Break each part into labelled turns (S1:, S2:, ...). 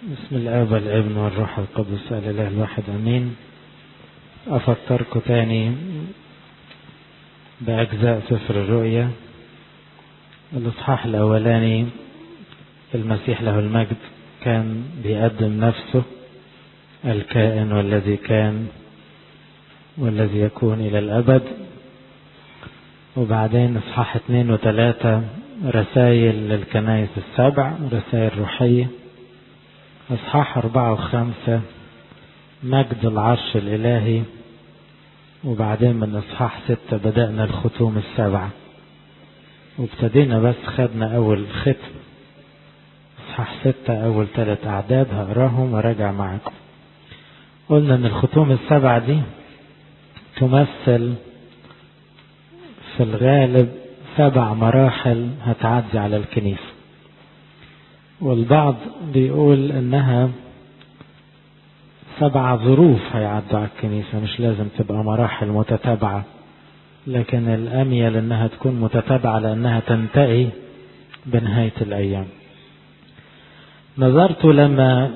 S1: بسم الآب والابن والروح القدس الإله الواحد أمين. أفكركم تاني بأجزاء سفر الرؤيا. الإصحاح الأولاني المسيح له المجد كان بيقدم نفسه الكائن والذي كان والذي يكون إلى الأبد. وبعدين إصحاح 2 و3 رسائل للكنائس السبع، رسائل روحية. أصحاح 4 و5 مجد العرش الإلهي. وبعدين من أصحاح 6 بدأنا الختوم السبعة، وابتدينا بس خدنا أول ختم أصحاح 6 أول 3 أعداد هقراهم وراجع معكم. قلنا أن الختوم السبعة دي تمثل في الغالب 7 مراحل هتعدي على الكنيسة، والبعض بيقول انها 7 ظروف هيعدوا على الكنيسة، مش لازم تبقى مراحل متتابعة، لكن الأميل انها تكون متتابعة لانها تنتهي بنهاية الأيام. نظرت لما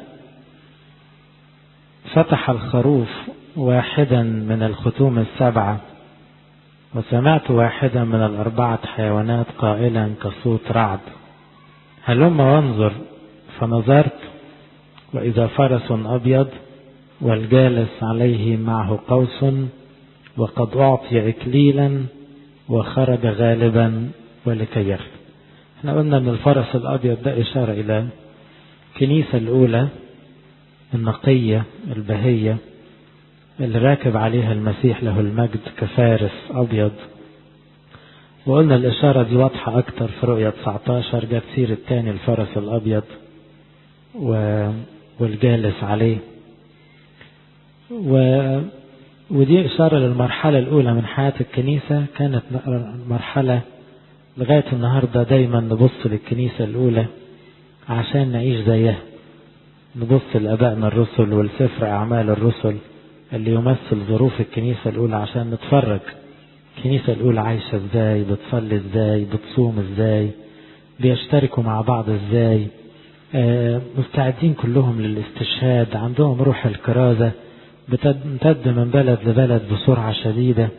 S1: فتح الخروف واحدا من الختوم السبعة، وسمعت واحدا من 4 حيوانات قائلا كصوت رعد: هلم وانظر. فنظرت وإذا فرس أبيض والجالس عليه معه قوس، وقد أعطي إكليلا وخرج غالبا ولكي يغلب. احنا قلنا أن الفرس الأبيض ده إشارة إلى الكنيسة الأولى النقية البهية اللي راكب عليها المسيح له المجد كفارس أبيض. وقلنا الإشارة دي واضحة أكتر في رؤية 19، جت سيرة الثاني الفرس الأبيض والجالس عليه، ودي إشارة للمرحلة الأولى من حياة الكنيسة. كانت مرحلة لغاية النهاردة دايما نبص للكنيسة الأولى عشان نعيش زيها، نبص لأبائنا الرسل والسفر أعمال الرسل اللي يمثل ظروف الكنيسة الأولى عشان نتفرج الكنيسة الأولى عايشة ازاي، بتصلي ازاي، بتصوم ازاي، بيشتركوا مع بعض ازاي، مستعدين كلهم للاستشهاد، عندهم روح الكرازة، بتمتد من بلد لبلد بسرعة شديدة.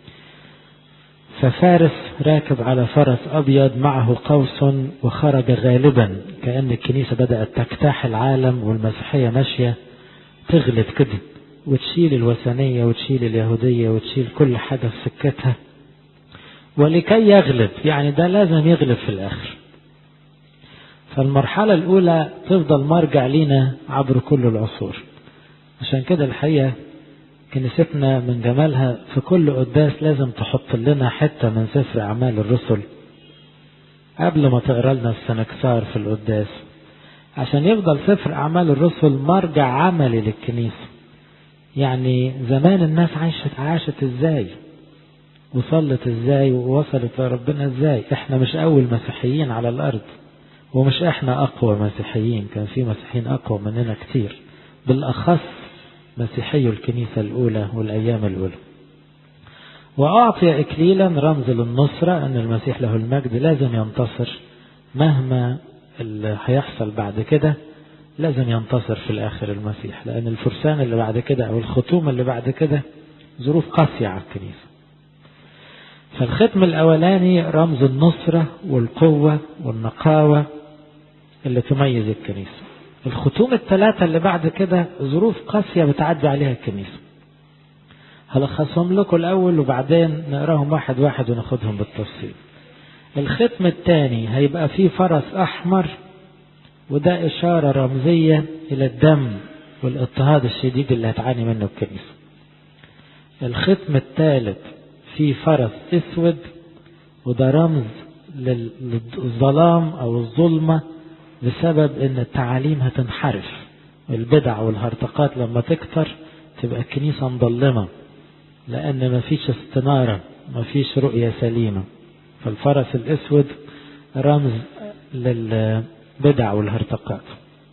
S1: ففارس راكب على فرس أبيض معه قوس وخرج غالبا، كأن الكنيسة بدأت تجتاح العالم والمسيحية ماشية تغلب كده، وتشيل الوثنية وتشيل اليهودية وتشيل كل حاجة في سكتها، ولكي يغلب، يعني ده لازم يغلب في الآخر. فالمرحلة الأولى تفضل مرجع لينا عبر كل العصور. عشان كده الحقيقة كنيستنا من جمالها في كل قداس لازم تحط لنا حتة من سفر أعمال الرسل قبل ما تقرأ لنا السنكسار في القداس، عشان يفضل سفر أعمال الرسل مرجع عملي للكنيسة. يعني زمان الناس عاشت ازاي، وصلت ازاي، ووصلت لربنا ازاي. احنا مش اول مسيحيين على الارض، ومش احنا اقوى مسيحيين، كان في مسيحيين اقوى مننا كتير، بالاخص مسيحي الكنيسة الاولى والايام الاولى. واعطي اكليلا رمز للنصرة، ان المسيح له المجد لازم ينتصر مهما اللي هيحصل بعد كده، لازم ينتصر في الآخر المسيح، لأن الفرسان اللي بعد كده أو الختوم اللي بعد كده ظروف قاسية على الكنيسة. فالختم الأولاني رمز النصرة والقوة والنقاوة اللي تميز الكنيسة. الختوم الثلاثة اللي بعد كده ظروف قاسية بتعدي عليها الكنيسة. هلخصهم لكم الأول وبعدين نقراهم واحد واحد وناخدهم بالتفصيل. الختم الثاني هيبقى فيه فرس أحمر، وده إشارة رمزية إلى الدم والاضطهاد الشديد اللي هتعاني منه الكنيسة. الختم الثالث فيه فرس أسود، وده رمز للظلام أو الظلمة بسبب إن التعاليم هتنحرف، البدع والهرطقات لما تكتر تبقى الكنيسة مظلمة، لأن مفيش استنارة، مفيش رؤية سليمة. فالفرس الأسود رمز بدع والهرطقات.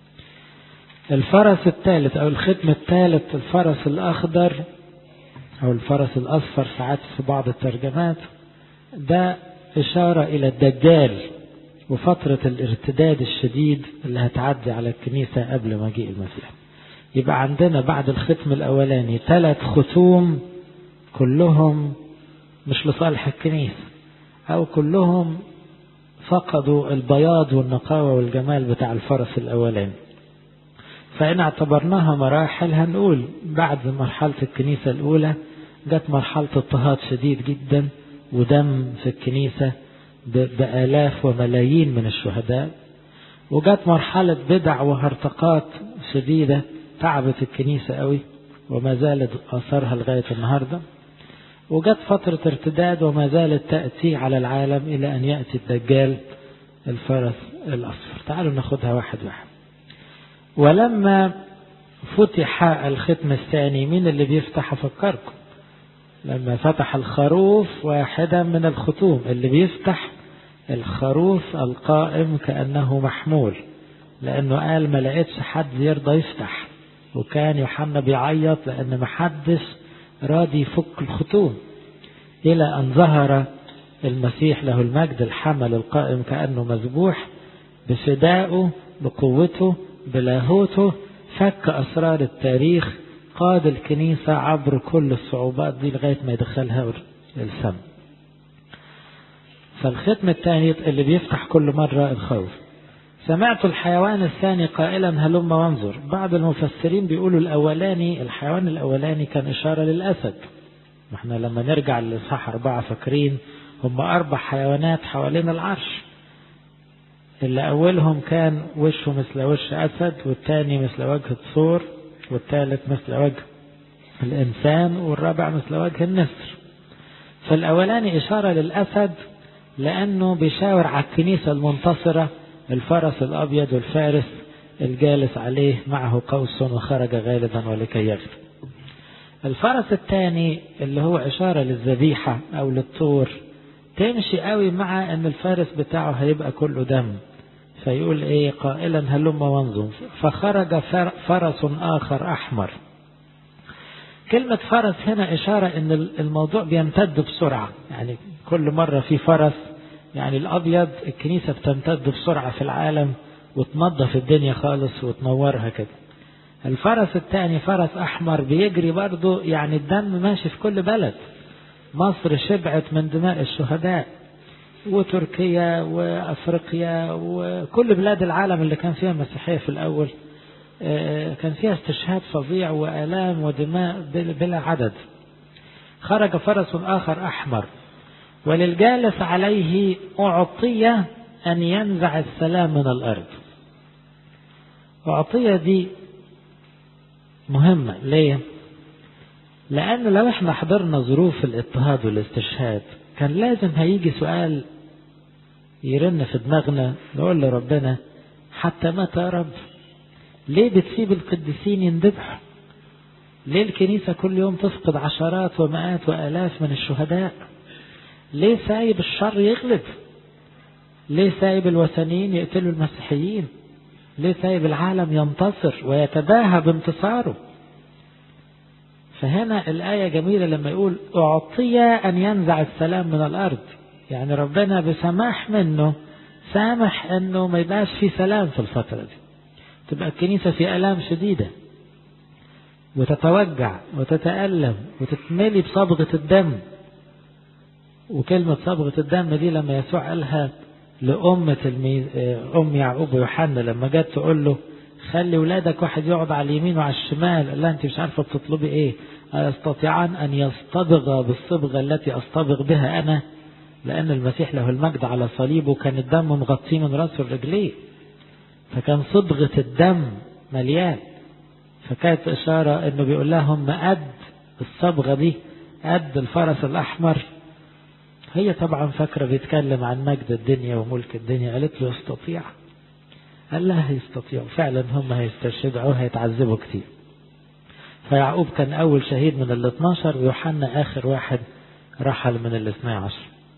S1: الفرس الثالث او الختم الثالث الفرس الاخضر او الفرس الاصفر ساعات في بعض الترجمات، ده اشارة الى الدجال وفترة الارتداد الشديد اللي هتعدي على الكنيسة قبل مجيء المسيح. يبقى عندنا بعد الختم الأولاني 3 ختوم كلهم مش لصالح الكنيسة، أو كلهم فقدوا البياض والنقاوة والجمال بتاع الفرس الأولاني. فإن اعتبرناها مراحل هنقول بعد مرحلة الكنيسة الأولى جت مرحلة اضطهاد شديد جدا ودم في الكنيسة بآلاف وملايين من الشهداء، وجت مرحلة بدع وهرطقات شديدة تعبت الكنيسة قوي وما زالت أثرها لغاية النهاردة، وجت فترة ارتداد وما زالت تأتي على العالم إلى أن يأتي الدجال الفرس الأصفر. تعالوا ناخدها واحد واحد. ولما فتح الختم الثاني، مين اللي بيفتح؟ أفكركم لما فتح الخروف واحدا من الختوم، اللي بيفتح الخروف القائم كأنه محمول، لأنه قال ما لقيتش حد يرضى يفتح، وكان يوحنا بيعيط لأن ما حدش راضي يفك الختوم، إلى أن ظهر المسيح له المجد الحمل القائم كأنه مذبوح بفدائه بقوته بلاهوته، فك أسرار التاريخ، قاد الكنيسة عبر كل الصعوبات دي لغاية ما يدخلها السم. فالختم الثاني اللي بيفتح كل مرة الخوف. سمعت الحيوان الثاني قائلا هلم وانظر. بعض المفسرين بيقولوا الأولاني، الحيوان الأولاني كان إشارة للأسد. احنا لما نرجع للإصحاح 4 فاكرين هم 4 حيوانات حوالين العرش، اللي أولهم كان وشه مثل وش أسد، والثاني مثل وجه الثور، والثالث مثل وجه الإنسان، والرابع مثل وجه النسر. فالأولاني إشارة للأسد لأنه بيشاور على الكنيسة المنتصرة، الفرس الأبيض والفارس الجالس عليه معه قوس وخرج غالبا ولكي يغلب. الفرس الثاني اللي هو إشارة للذبيحة أو للطور، تمشي قوي مع أن الفارس بتاعه هيبقى كله دم، فيقول إيه؟ قائلا هلم وانظر. فخرج فرس آخر أحمر. كلمة فرس هنا إشارة أن الموضوع بيمتد بسرعة، يعني كل مرة في فرس، يعني الأبيض الكنيسة بتمتد بسرعة في العالم وتنظف الدنيا خالص وتنورها كده. الفرس الثاني فرس أحمر بيجري برضو، يعني الدم ماشي في كل بلد. مصر شبعت من دماء الشهداء، وتركيا وأفريقيا وكل بلاد العالم اللي كان فيها مسيحية في الأول كان فيها استشهاد فظيع وآلام ودماء بلا عدد. خرج فرس آخر أحمر، وللجالس عليه أعطي أن ينزع السلام من الأرض. أعطية دي مهمة ليه؟ لأن لو احنا حضرنا ظروف الاضطهاد والاستشهاد كان لازم هيجي سؤال يرن في دماغنا، نقول لربنا حتى متى يا رب؟ ليه بتسيب القديسين يندبحوا؟ ليه الكنيسة كل يوم تفقد عشرات ومئات وآلاف من الشهداء؟ ليه سايب الشر يغلب؟ ليه سايب الوثنيين يقتلوا المسيحيين؟ ليه سايب العالم ينتصر ويتباهى بانتصاره؟ فهنا الآية جميلة لما يقول أعطي أن ينزع السلام من الأرض، يعني ربنا بسماح منه سامح أنه ما يبقاش في سلام في الفترة دي، تبقى الكنيسة في آلام شديدة وتتوجع وتتألم وتتملي بصبغة الدم. وكلمة صبغة الدم دي لما يسوع قالها أم يعقوب ويوحنا لما جت تقول له خلي ولادك واحد يقعد على اليمين وعلى الشمال، قال لها أنت مش عارفة بتطلبي إيه؟ أستطيعان أن يصطبغ بالصبغة التي أصطبغ بها أنا، لأن المسيح له المجد على صليبه كان الدم مغطيه من رأسه لرجليه، فكان صبغة الدم مليان. فكانت إشارة إنه بيقول لهم قد الصبغة دي قد الفرس الأحمر. هي طبعا فاكرة بيتكلم عن مجد الدنيا وملك الدنيا، قالت له يستطيع؟ قال لها يستطيع فعلا، هم هيستشهدوا هيتعذبوا كتير. فيعقوب كان أول شهيد من 12 ويوحنا آخر واحد رحل من 12.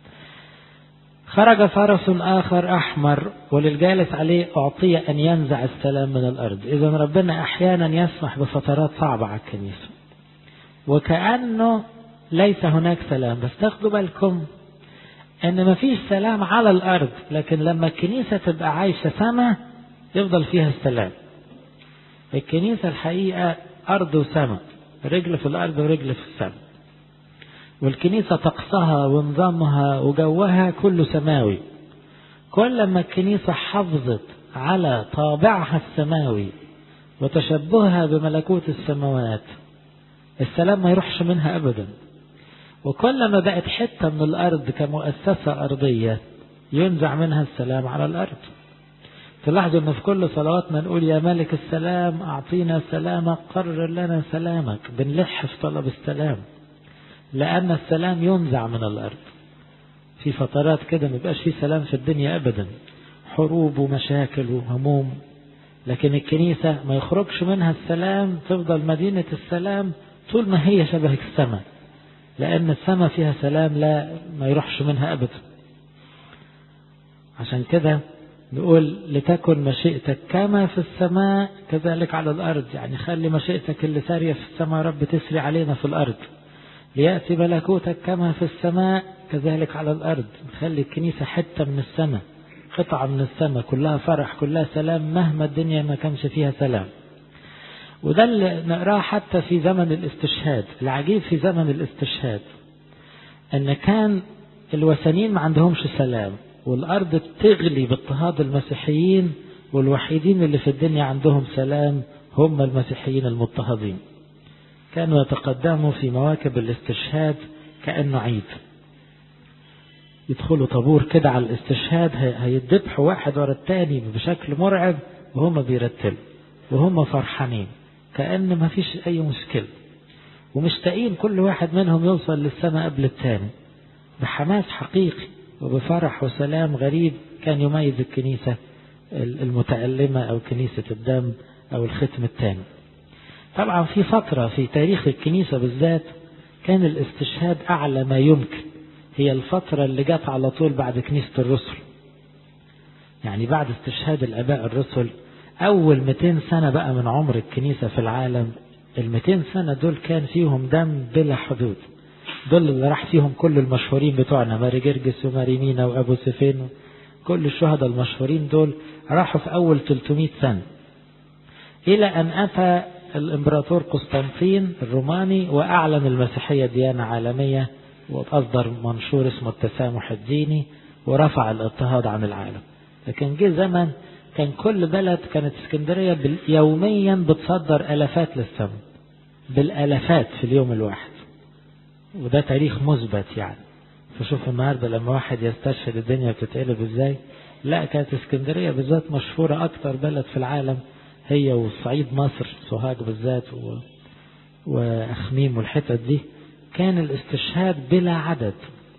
S1: خرج فرس آخر أحمر وللجالس عليه أعطي أن ينزع السلام من الأرض. إذن ربنا أحيانا يسمح بفترات صعبة على الكنيسة وكأنه ليس هناك سلام، بس تاخدوا بالكم ان مفيش سلام على الارض، لكن لما الكنيسة تبقى عايشة سما يفضل فيها السلام. الكنيسة الحقيقة ارض وسما، رجل في الارض ورجل في السما، والكنيسة طقسها ونظامها وجوها كله سماوي. كل ما الكنيسة حافظت على طابعها السماوي وتشبهها بملكوت السماوات، السلام ما يروحش منها أبدا. وكل ما بقت حتة من الأرض كمؤسسة أرضية ينزع منها السلام على الأرض. تلاحظوا أن في كل صلواتنا نقول يا ملك السلام أعطينا سلامك، قرر لنا سلامك. بنلح في طلب السلام، لأن السلام ينزع من الأرض. في فترات كده ما يبقاش في سلام في الدنيا أبدا، حروب ومشاكل وهموم، لكن الكنيسة ما يخرجش منها السلام، تفضل مدينة السلام طول ما هي شبه السماء، لأن السماء فيها سلام لا ما يروحش منها أبدا. عشان كده نقول لتكن مشيئتك كما في السماء كذلك على الأرض، يعني خلي مشيئتك اللي سارية في السماء رب تسري علينا في الأرض. ليأتي ملكوتك كما في السماء كذلك على الأرض. خلي الكنيسة حتة من السماء، قطعة من السماء، كلها فرح كلها سلام مهما الدنيا ما كانش فيها سلام. وده اللي نقراه حتى في زمن الاستشهاد. العجيب في زمن الاستشهاد ان كان الوثنيين ما عندهمش سلام، والارض بتغلي باضطهاد المسيحيين، والوحيدين اللي في الدنيا عندهم سلام هم المسيحيين المضطهدين. كانوا يتقدموا في مواكب الاستشهاد كأنه عيد، يدخلوا طابور كده على الاستشهاد، هيدبحوا واحد ورا التاني بشكل مرعب، وهم بيرتلوا وهم فرحانين كأن ما فيش أي مشكلة، ومشتاقين كل واحد منهم يوصل للسماء قبل التاني، بحماس حقيقي وبفرح وسلام غريب كان يميز الكنيسة المتألمة أو كنيسة الدم أو الختم الثاني. طبعا في فترة في تاريخ الكنيسة بالذات كان الاستشهاد أعلى ما يمكن، هي الفترة اللي جت على طول بعد كنيسة الرسل. يعني بعد استشهاد الآباء الرسل أول 200 سنة بقى من عمر الكنيسة في العالم، 200 سنة دول كان فيهم دم بلا حدود. دول اللي راح فيهم كل المشهورين بتوعنا، ماري جرجس وماري مينا وأبو سفين، كل الشهداء المشهورين دول راحوا في أول 300 سنة، إلى أن أتى الإمبراطور قسطنطين الروماني وأعلن المسيحية ديانة عالمية، وأصدر منشور اسمه التسامح الديني، ورفع الاضطهاد عن العالم. لكن جه زمن كان كل بلد، كانت اسكندرية يوميا بتصدر ألفات للسماء، بالألفات في اليوم الواحد، وده تاريخ مثبت يعني. فشوف النهاردة لما واحد يستشهد الدنيا بتتقلب ازاي. لا، كانت اسكندرية بالذات مشهورة أكتر بلد في العالم، هي والصعيد مصر، سوهاج بالذات وأخميم والحتت دي، كان الاستشهاد بلا عدد.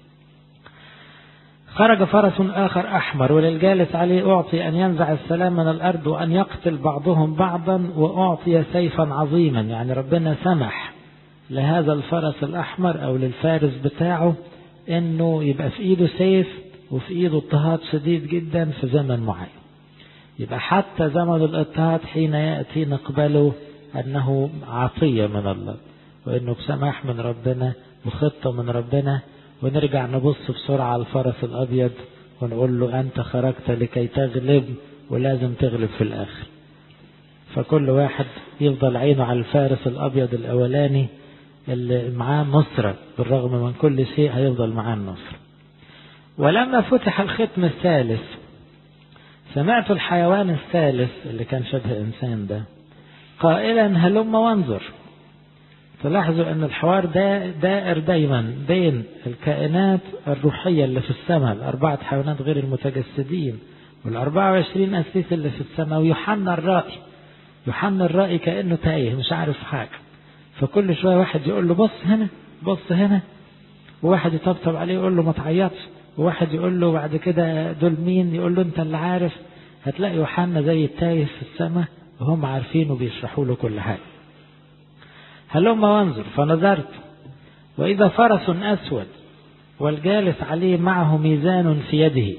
S1: خرج فرس آخر أحمر وللجالس عليه أعطي أن ينزع السلام من الأرض وأن يقتل بعضهم بعضا، وأعطي سيفا عظيما. يعني ربنا سمح لهذا الفرس الأحمر أو للفارس بتاعه أنه يبقى في إيده سيف وفي إيده اضطهاد شديد جدا في زمن معين. يبقى حتى زمن الاضطهاد حين يأتي نقبله أنه عطية من الله، وأنه بسماح من ربنا وخطة من ربنا، ونرجع نبص بسرعة على الفرس الأبيض ونقول له أنت خرجت لكي تغلب، ولازم تغلب في الآخر. فكل واحد يفضل عينه على الفارس الأبيض الأولاني اللي معاه نصرة، بالرغم من كل شيء هيفضل معاه النصر. ولما فتح الختم الثالث سمعت الحيوان الثالث اللي كان شبه إنسان ده قائلا هلم وانظر. تلاحظوا أن الحوار ده دائر دايما بين الكائنات الروحية اللي في السماء، الأربعة حيوانات غير المتجسدين، وال24 أسيس اللي في السماء، ويوحنا الرائي. يوحنا الرائي كأنه تايه مش عارف حاجة، فكل شوية واحد يقول له بص هنا بص هنا، وواحد يطبطب عليه يقول له ما تعيطش، وواحد يقول له بعد كده دول مين، يقول له انت اللي عارف. هتلاقي يوحنا زي التايه في السماء وهم عارفين وبيشرحوا له كل حاجة. هلم وانظر. فنظرت وإذا فرس أسود والجالس عليه معه ميزان في يده،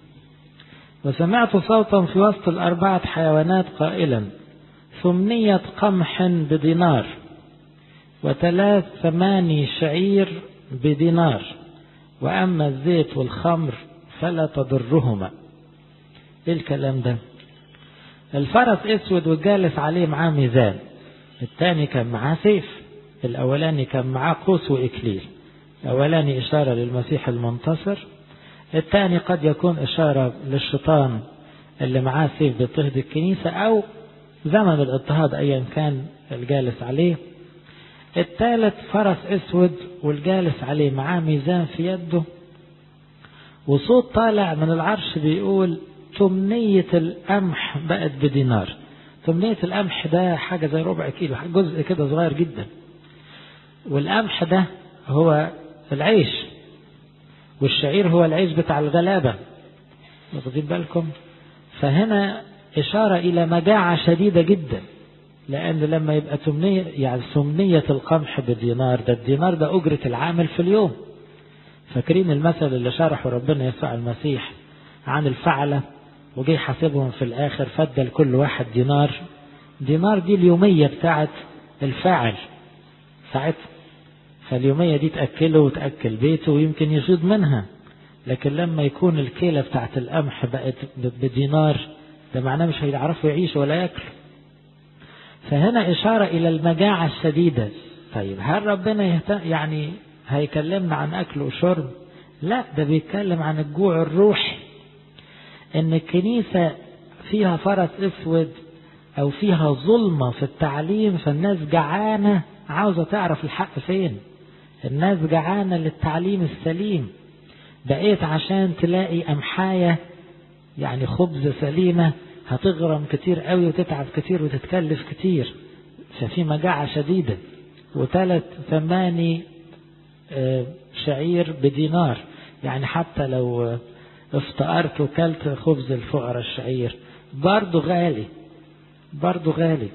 S1: وسمعت صوتا في وسط الأربعة حيوانات قائلا 8 قمح بدينار، 8 شعير بدينار، وأما الزيت والخمر فلا تضرهما. ايه الكلام ده؟ الفرس اسود والجالس عليه معاه ميزان، الثاني كان معاه سيف، الاولاني كان معاه قوس واكليل. الاولاني اشارة للمسيح المنتصر، الثاني قد يكون اشارة للشيطان اللي معاه سيف بيضطهد الكنيسة، او زمن الاضطهاد ايا كان الجالس عليه. الثالث فرس اسود والجالس عليه معاه ميزان في يده، وصوت طالع من العرش بيقول تمنية القمح بقت بدينار. تمنية القمح ده حاجة زي ربع كيلو، جزء كده صغير جدا، والقمح ده هو العيش، والشعير هو العيش بتاع الغلابة، واخدين بالكم؟ فهنا إشارة إلى مجاعة شديدة جدا، لأن لما يبقى تمنية، يعني تمنية القمح بدينار، ده الدينار ده أجرة العامل في اليوم. فاكرين المثل اللي شرحه ربنا يسوع المسيح عن الفعلة وجي حاسبهم في الآخر فدى لكل واحد دينار. دينار دي اليومية بتاعت الفاعل ساعتها، فاليومية دي تأكله وتأكل بيته ويمكن يصيد منها. لكن لما يكون الكيلة بتاعت القمح بقت بدينار، ده معناه مش هيعرفوا يعيشوا ولا يأكلوا. فهنا إشارة إلى المجاعة الشديدة. طيب هل ربنا يعني هيكلمنا عن أكل وشرب؟ لا، ده بيتكلم عن الجوع الروحي، إن الكنيسة فيها فرس أسود أو فيها ظلمة في التعليم، فالناس جعانة عاوزة تعرف الحق فين. الناس جعانة للتعليم السليم، بقيت عشان تلاقي أمحاية يعني خبز سليمة هتغرم كتير قوي وتتعب كتير وتتكلف كتير، ففي مجاعة شديدة. وثلاث 8 شعير بدينار، يعني حتى لو افتقرت وكلت خبز الفقراء الشعير برضو غالي، برضو غالي.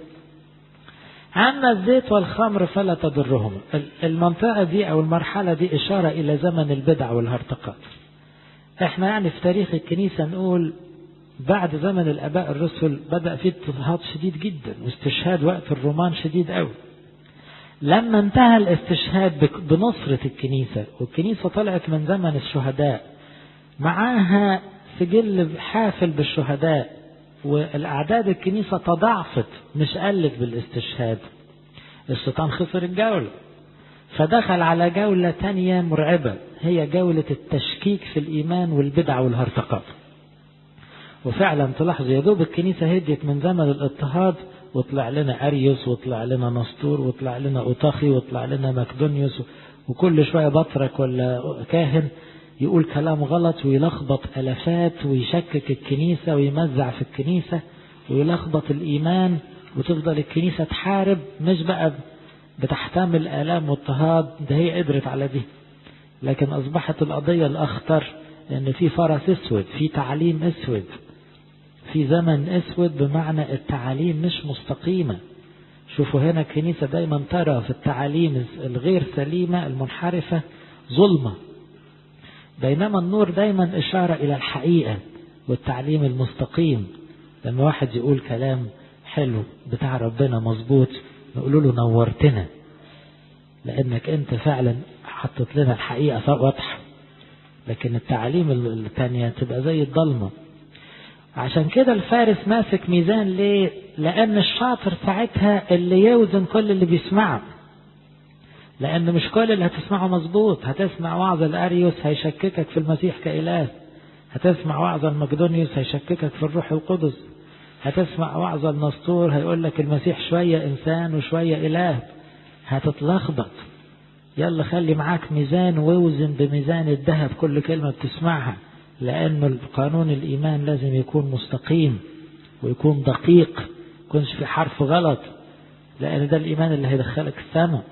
S1: أما الزيت والخمر فلا تضرهم. المنطقة دي أو المرحلة دي إشارة إلى زمن البدع والهرطقات. احنا يعني في تاريخ الكنيسة نقول بعد زمن الآباء الرسل بدأ فيه اضطهاد شديد جدا واستشهاد وقت الرومان شديد قوي. لما انتهى الاستشهاد بنصرة الكنيسة والكنيسة طلعت من زمن الشهداء معاها سجل حافل بالشهداء، والأعداد الكنيسة تضاعفت مش قلت بالاستشهاد، الشيطان خسر الجولة، فدخل على جولة تانية مرعبة، هي جولة التشكيك في الإيمان والبدع والهرطقات. وفعلا تلاحظ يدوب الكنيسة هديت من زمن الاضطهاد وطلع لنا أريوس وطلع لنا نسطور وطلع لنا أوطاخي وطلع لنا مكدونيوس، وكل شوية بطرك ولا كاهن يقول كلام غلط ويلخبط ألفات ويشكك الكنيسة ويمزع في الكنيسة ويلخبط الإيمان، وتفضل الكنيسة تحارب، مش بقى بتحتمل آلام واضطهاد، ده هي قدرت على دي. لكن أصبحت القضية الأخطر أن في فرس أسود، في تعليم أسود، في زمن أسود، بمعنى التعاليم مش مستقيمة. شوفوا هنا الكنيسة دايما ترى في التعاليم الغير سليمة المنحرفة ظلمة، بينما النور دايما إشارة إلى الحقيقة والتعليم المستقيم. لما واحد يقول كلام حلو بتاع ربنا مظبوط نقول له نورتنا، لأنك أنت فعلا حطت لنا الحقيقة واضحة. لكن التعاليم الثانية تبقى زي الضلمة. عشان كده الفارس ماسك ميزان ليه؟ لأن الشاطر ساعتها اللي يوزن كل اللي بيسمعه، لأن مش كل اللي هتسمعه مظبوط. هتسمع وعظ الأريوس هيشككك في المسيح كإله، هتسمع وعظ المقدونيوس هيشككك في الروح القدس، هتسمع وعظ النسطور هيقول لك المسيح شوية إنسان وشوية إله، هتتلخبط. يلا خلي معاك ميزان ووزن بميزان الذهب كل كلمة بتسمعها، لأن قانون الإيمان لازم يكون مستقيم ويكون دقيق، يكونش في حرف غلط، لأن ده الإيمان اللي هيدخلك السماء.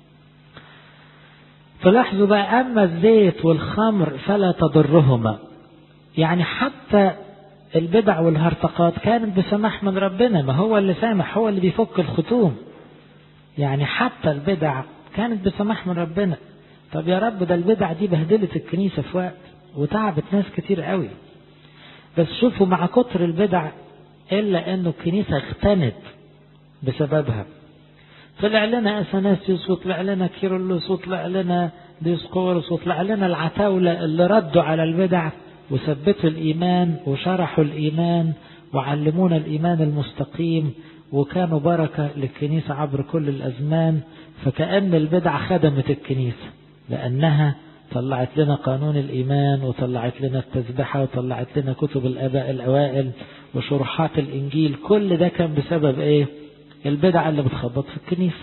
S1: فلاحظوا بقى أما الزيت والخمر فلا تضرهما، يعني حتى البدع والهرطقات كانت بسماح من ربنا، ما هو اللي سامح، هو اللي بيفك الختوم. يعني حتى البدع كانت بسماح من ربنا. طب يا رب ده البدع دي بهدلت الكنيسة في وقت وتعبت ناس كتير قوي، بس شوفوا مع كتر البدع إلا أنه الكنيسة اغتنت بسببها. طلع لنا اثناسيوس وطلع لنا كيرلس وطلع لنا ديسقورس وطلع لنا العتاولة اللي ردوا على البدع وثبتوا الإيمان وشرحوا الإيمان وعلمونا الإيمان المستقيم وكانوا بركة للكنيسة عبر كل الأزمان. فكأن البدع خدمت الكنيسة لأنها طلعت لنا قانون الإيمان وطلعت لنا التسبحة وطلعت لنا كتب الآباء الأوائل وشروحات الإنجيل. كل ده كان بسبب إيه؟ البدع اللي بتخبط في الكنيسة.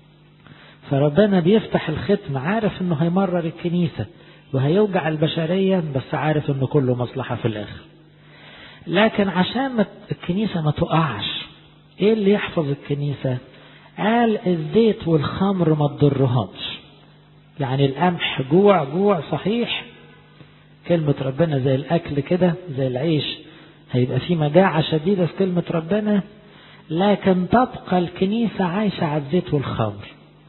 S1: فربنا بيفتح الختم عارف إنه هيمرر الكنيسة وهيوجع البشرية، بس عارف إنه كله مصلحة في الآخر. لكن عشان الكنيسة ما تقعش، إيه اللي يحفظ الكنيسة؟ قال الزيت والخمر ما تضرهمش. يعني القمح جوع صحيح، كلمة ربنا زي الأكل كده زي العيش، هيبقى في مجاعة شديدة في كلمة ربنا، لكن تبقى الكنيسة عايشة على الزيت والخمر.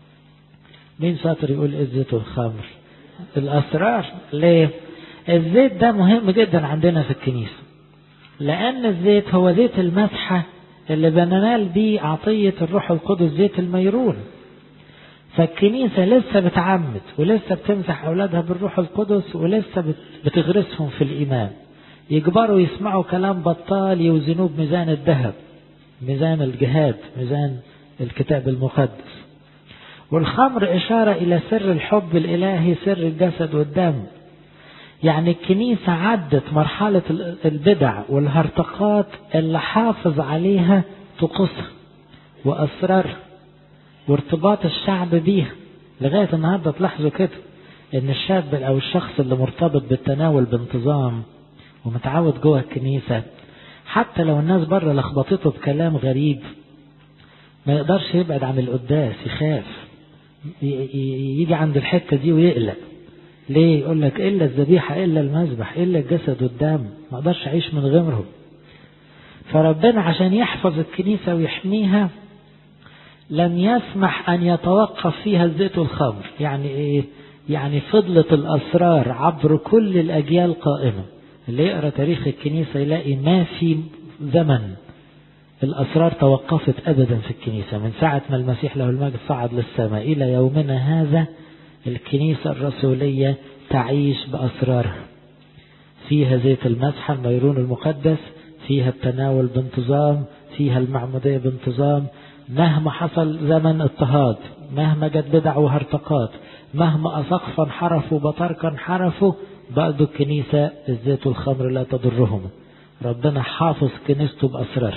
S1: مين شاطر يقول إيه الزيت والخمر؟ الأسرار. ليه؟ الزيت ده مهم جدا عندنا في الكنيسة، لأن الزيت هو زيت المسحة اللي بننال بيه عطية الروح القدس، زيت الميرون. فالكنيسة لسه بتعمد ولسه بتمسح أولادها بالروح القدس ولسه بتغرسهم في الإيمان، يجبروا يسمعوا كلام بطال يوزنوه بميزان الذهب، ميزان الجهاد، ميزان الكتاب المقدس. والخمر إشارة إلى سر الحب الإلهي، سر الجسد والدم. يعني الكنيسة عدت مرحلة البدع والهرطقات اللي حافظ عليها طقوسها وأسرارها وارتباط الشعب بيها لغاية النهاردة. تلاحظوا كده ان الشاب او الشخص اللي مرتبط بالتناول بانتظام ومتعود جوه الكنيسة، حتى لو الناس بره لخبطته بكلام غريب ما يقدرش يبعد عن القداس، يخاف يجي عند الحتة دي ويقلق. ليه؟ يقول لك إلا الذبيحة إلا المذبح إلا الجسد والدم، ما اقدرش أعيش من غيرهم. فربنا عشان يحفظ الكنيسة ويحميها لم يسمح أن يتوقف فيها الزيت والخمر. يعني إيه؟ يعني فضلت الأسرار عبر كل الأجيال قائمة. اللي يقرأ تاريخ الكنيسة يلاقي ما في زمن الأسرار توقفت أبدا في الكنيسة. من ساعة ما المسيح له المجد صعد للسماء إلى يومنا هذا الكنيسة الرسولية تعيش بأسرارها. فيها زيت المسحة الميرون المقدس، فيها التناول بانتظام، فيها المعمودية بانتظام. مهما حصل زمن اضطهاد، مهما جت بدع وهرطقات، مهما أسقفا انحرفوا بطاركا انحرفوا، برضو الكنيسة الزيت والخمر لا تضرهم. ربنا حافظ كنيسته بأسرار.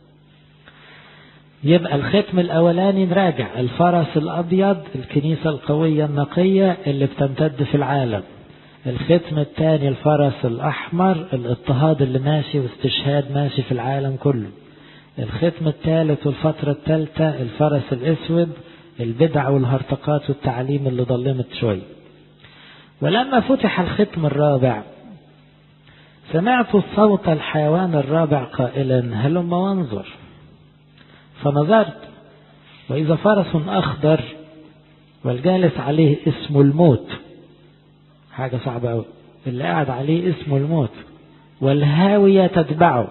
S1: يبقى الختم الأولاني نراجع: الفرس الأبيض الكنيسة القوية النقية اللي بتمتد في العالم. الختم الثاني الفرس الأحمر الاضطهاد اللي ماشي واستشهاد ماشي في العالم كله. الختم الثالث والفترة الثالثة الفرس الأسود البدع والهرطقات والتعليم اللي ظلمت شوي. ولما فتح الختم الرابع سمعت صوت الحيوان الرابع قائلا: هلم وانظر. فنظرت وإذا فرس أخضر والجالس عليه اسمه الموت. حاجة صعبة أوي، اللي قاعد عليه اسمه الموت، والهاوية تتبعه.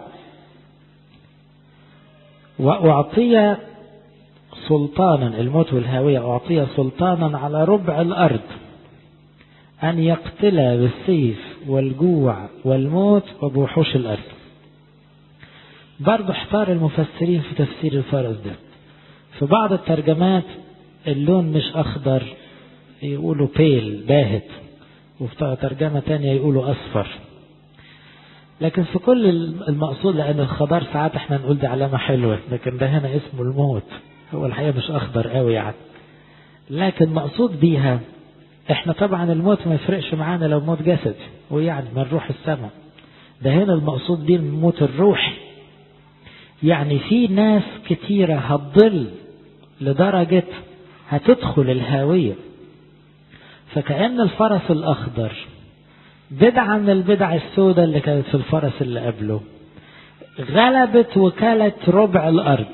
S1: وأعطي سلطانا، الموت والهاوية أعطي سلطانا على ربع الأرض أن يقتل بالسيف والجوع والموت وبوحوش الأرض. برضو احتار المفسرين في تفسير الفرس ده. في بعض الترجمات اللون مش أخضر يقولوا بيل باهت، وفي ترجمة تانية يقولوا أصفر. لكن في كل المقصود، لأن الخضار ساعات احنا نقول دي علامة حلوة، لكن ده هنا اسمه الموت، هو الحقيقة مش أخضر قوي يعني، لكن مقصود بيها احنا طبعا الموت ما يفرقش معانا لو موت جسد ويعني ما نروح السماء. ده هنا المقصود بيه الموت الروحي. يعني في ناس كتيرة هتضل لدرجة هتدخل الهاوية. فكأن الفرس الأخضر بدعة من البدع السوداء اللي كانت في الفرس اللي قبله غلبت وكالت ربع الأرض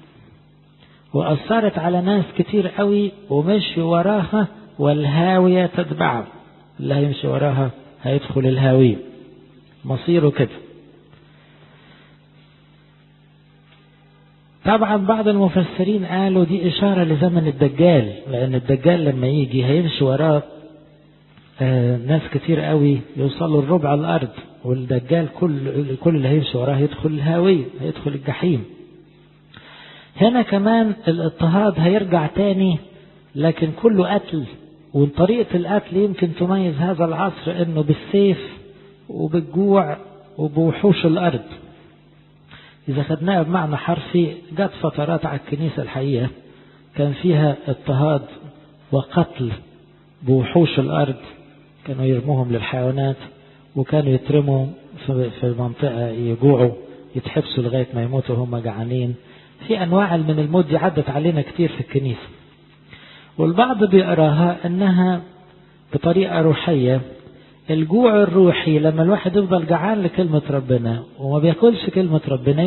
S1: وأثرت على ناس كتير قوي ومشي وراها، والهاوية تتبعه. اللي هيمشي وراها هيدخل الهاوية، مصيره كده. طبعا بعض المفسرين قالوا دي إشارة لزمن الدجال، لأن الدجال لما يجي هيمشي وراه ناس كتير قوي يوصلوا الربع الأرض، والدجال كل اللي هيمشي وراه يدخل الهاوية، هيدخل الجحيم. هنا كمان الاضطهاد هيرجع تاني، لكن كله قتل، وطريقة القتل يمكن تميز هذا العصر انه بالسيف وبالجوع وبوحوش الأرض. إذا خدناها بمعنى حرفي، جت فترات على الكنيسة الحقيقة كان فيها اضطهاد وقتل بوحوش الأرض، كانوا يرموهم للحيوانات، وكانوا يترموا في منطقة يجوعوا، يتحبسوا لغاية ما يموتوا هم جعانين. في أنواع من الموت دي عدت علينا كتير في الكنيسة، والبعض بيقراها أنها بطريقة روحية. الجوع الروحي لما الواحد يفضل جعان لكلمة ربنا وما بياكلش كلمة ربنا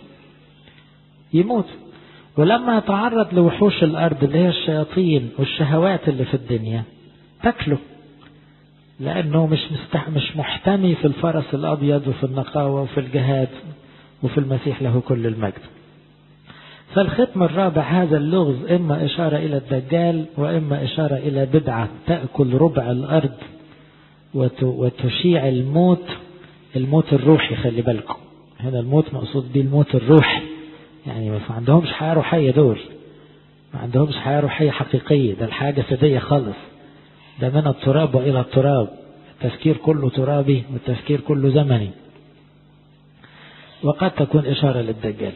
S1: يموت. ولما يتعرض لوحوش الأرض اللي هي الشياطين والشهوات اللي في الدنيا تاكله، لأنه مش محتمي في الفرس الأبيض وفي النقاوة وفي الجهاد وفي المسيح له كل المجد. فالختم الرابع هذا اللغز إما إشارة إلى الدجال، وإما إشارة إلى بدعة تأكل ربع الأرض وتشيع الموت الروحي. خلي بالكم هنا الموت مقصود به الموت الروحي، يعني ما عندهمش حياة روحية، دول ما عندهمش حياة روحية حقيقية، ده الحاجة جسدية خالص، ده من التراب وإلى التراب، التفكير كله ترابي والتفكير كله زمني، وقد تكون إشارة للدجال.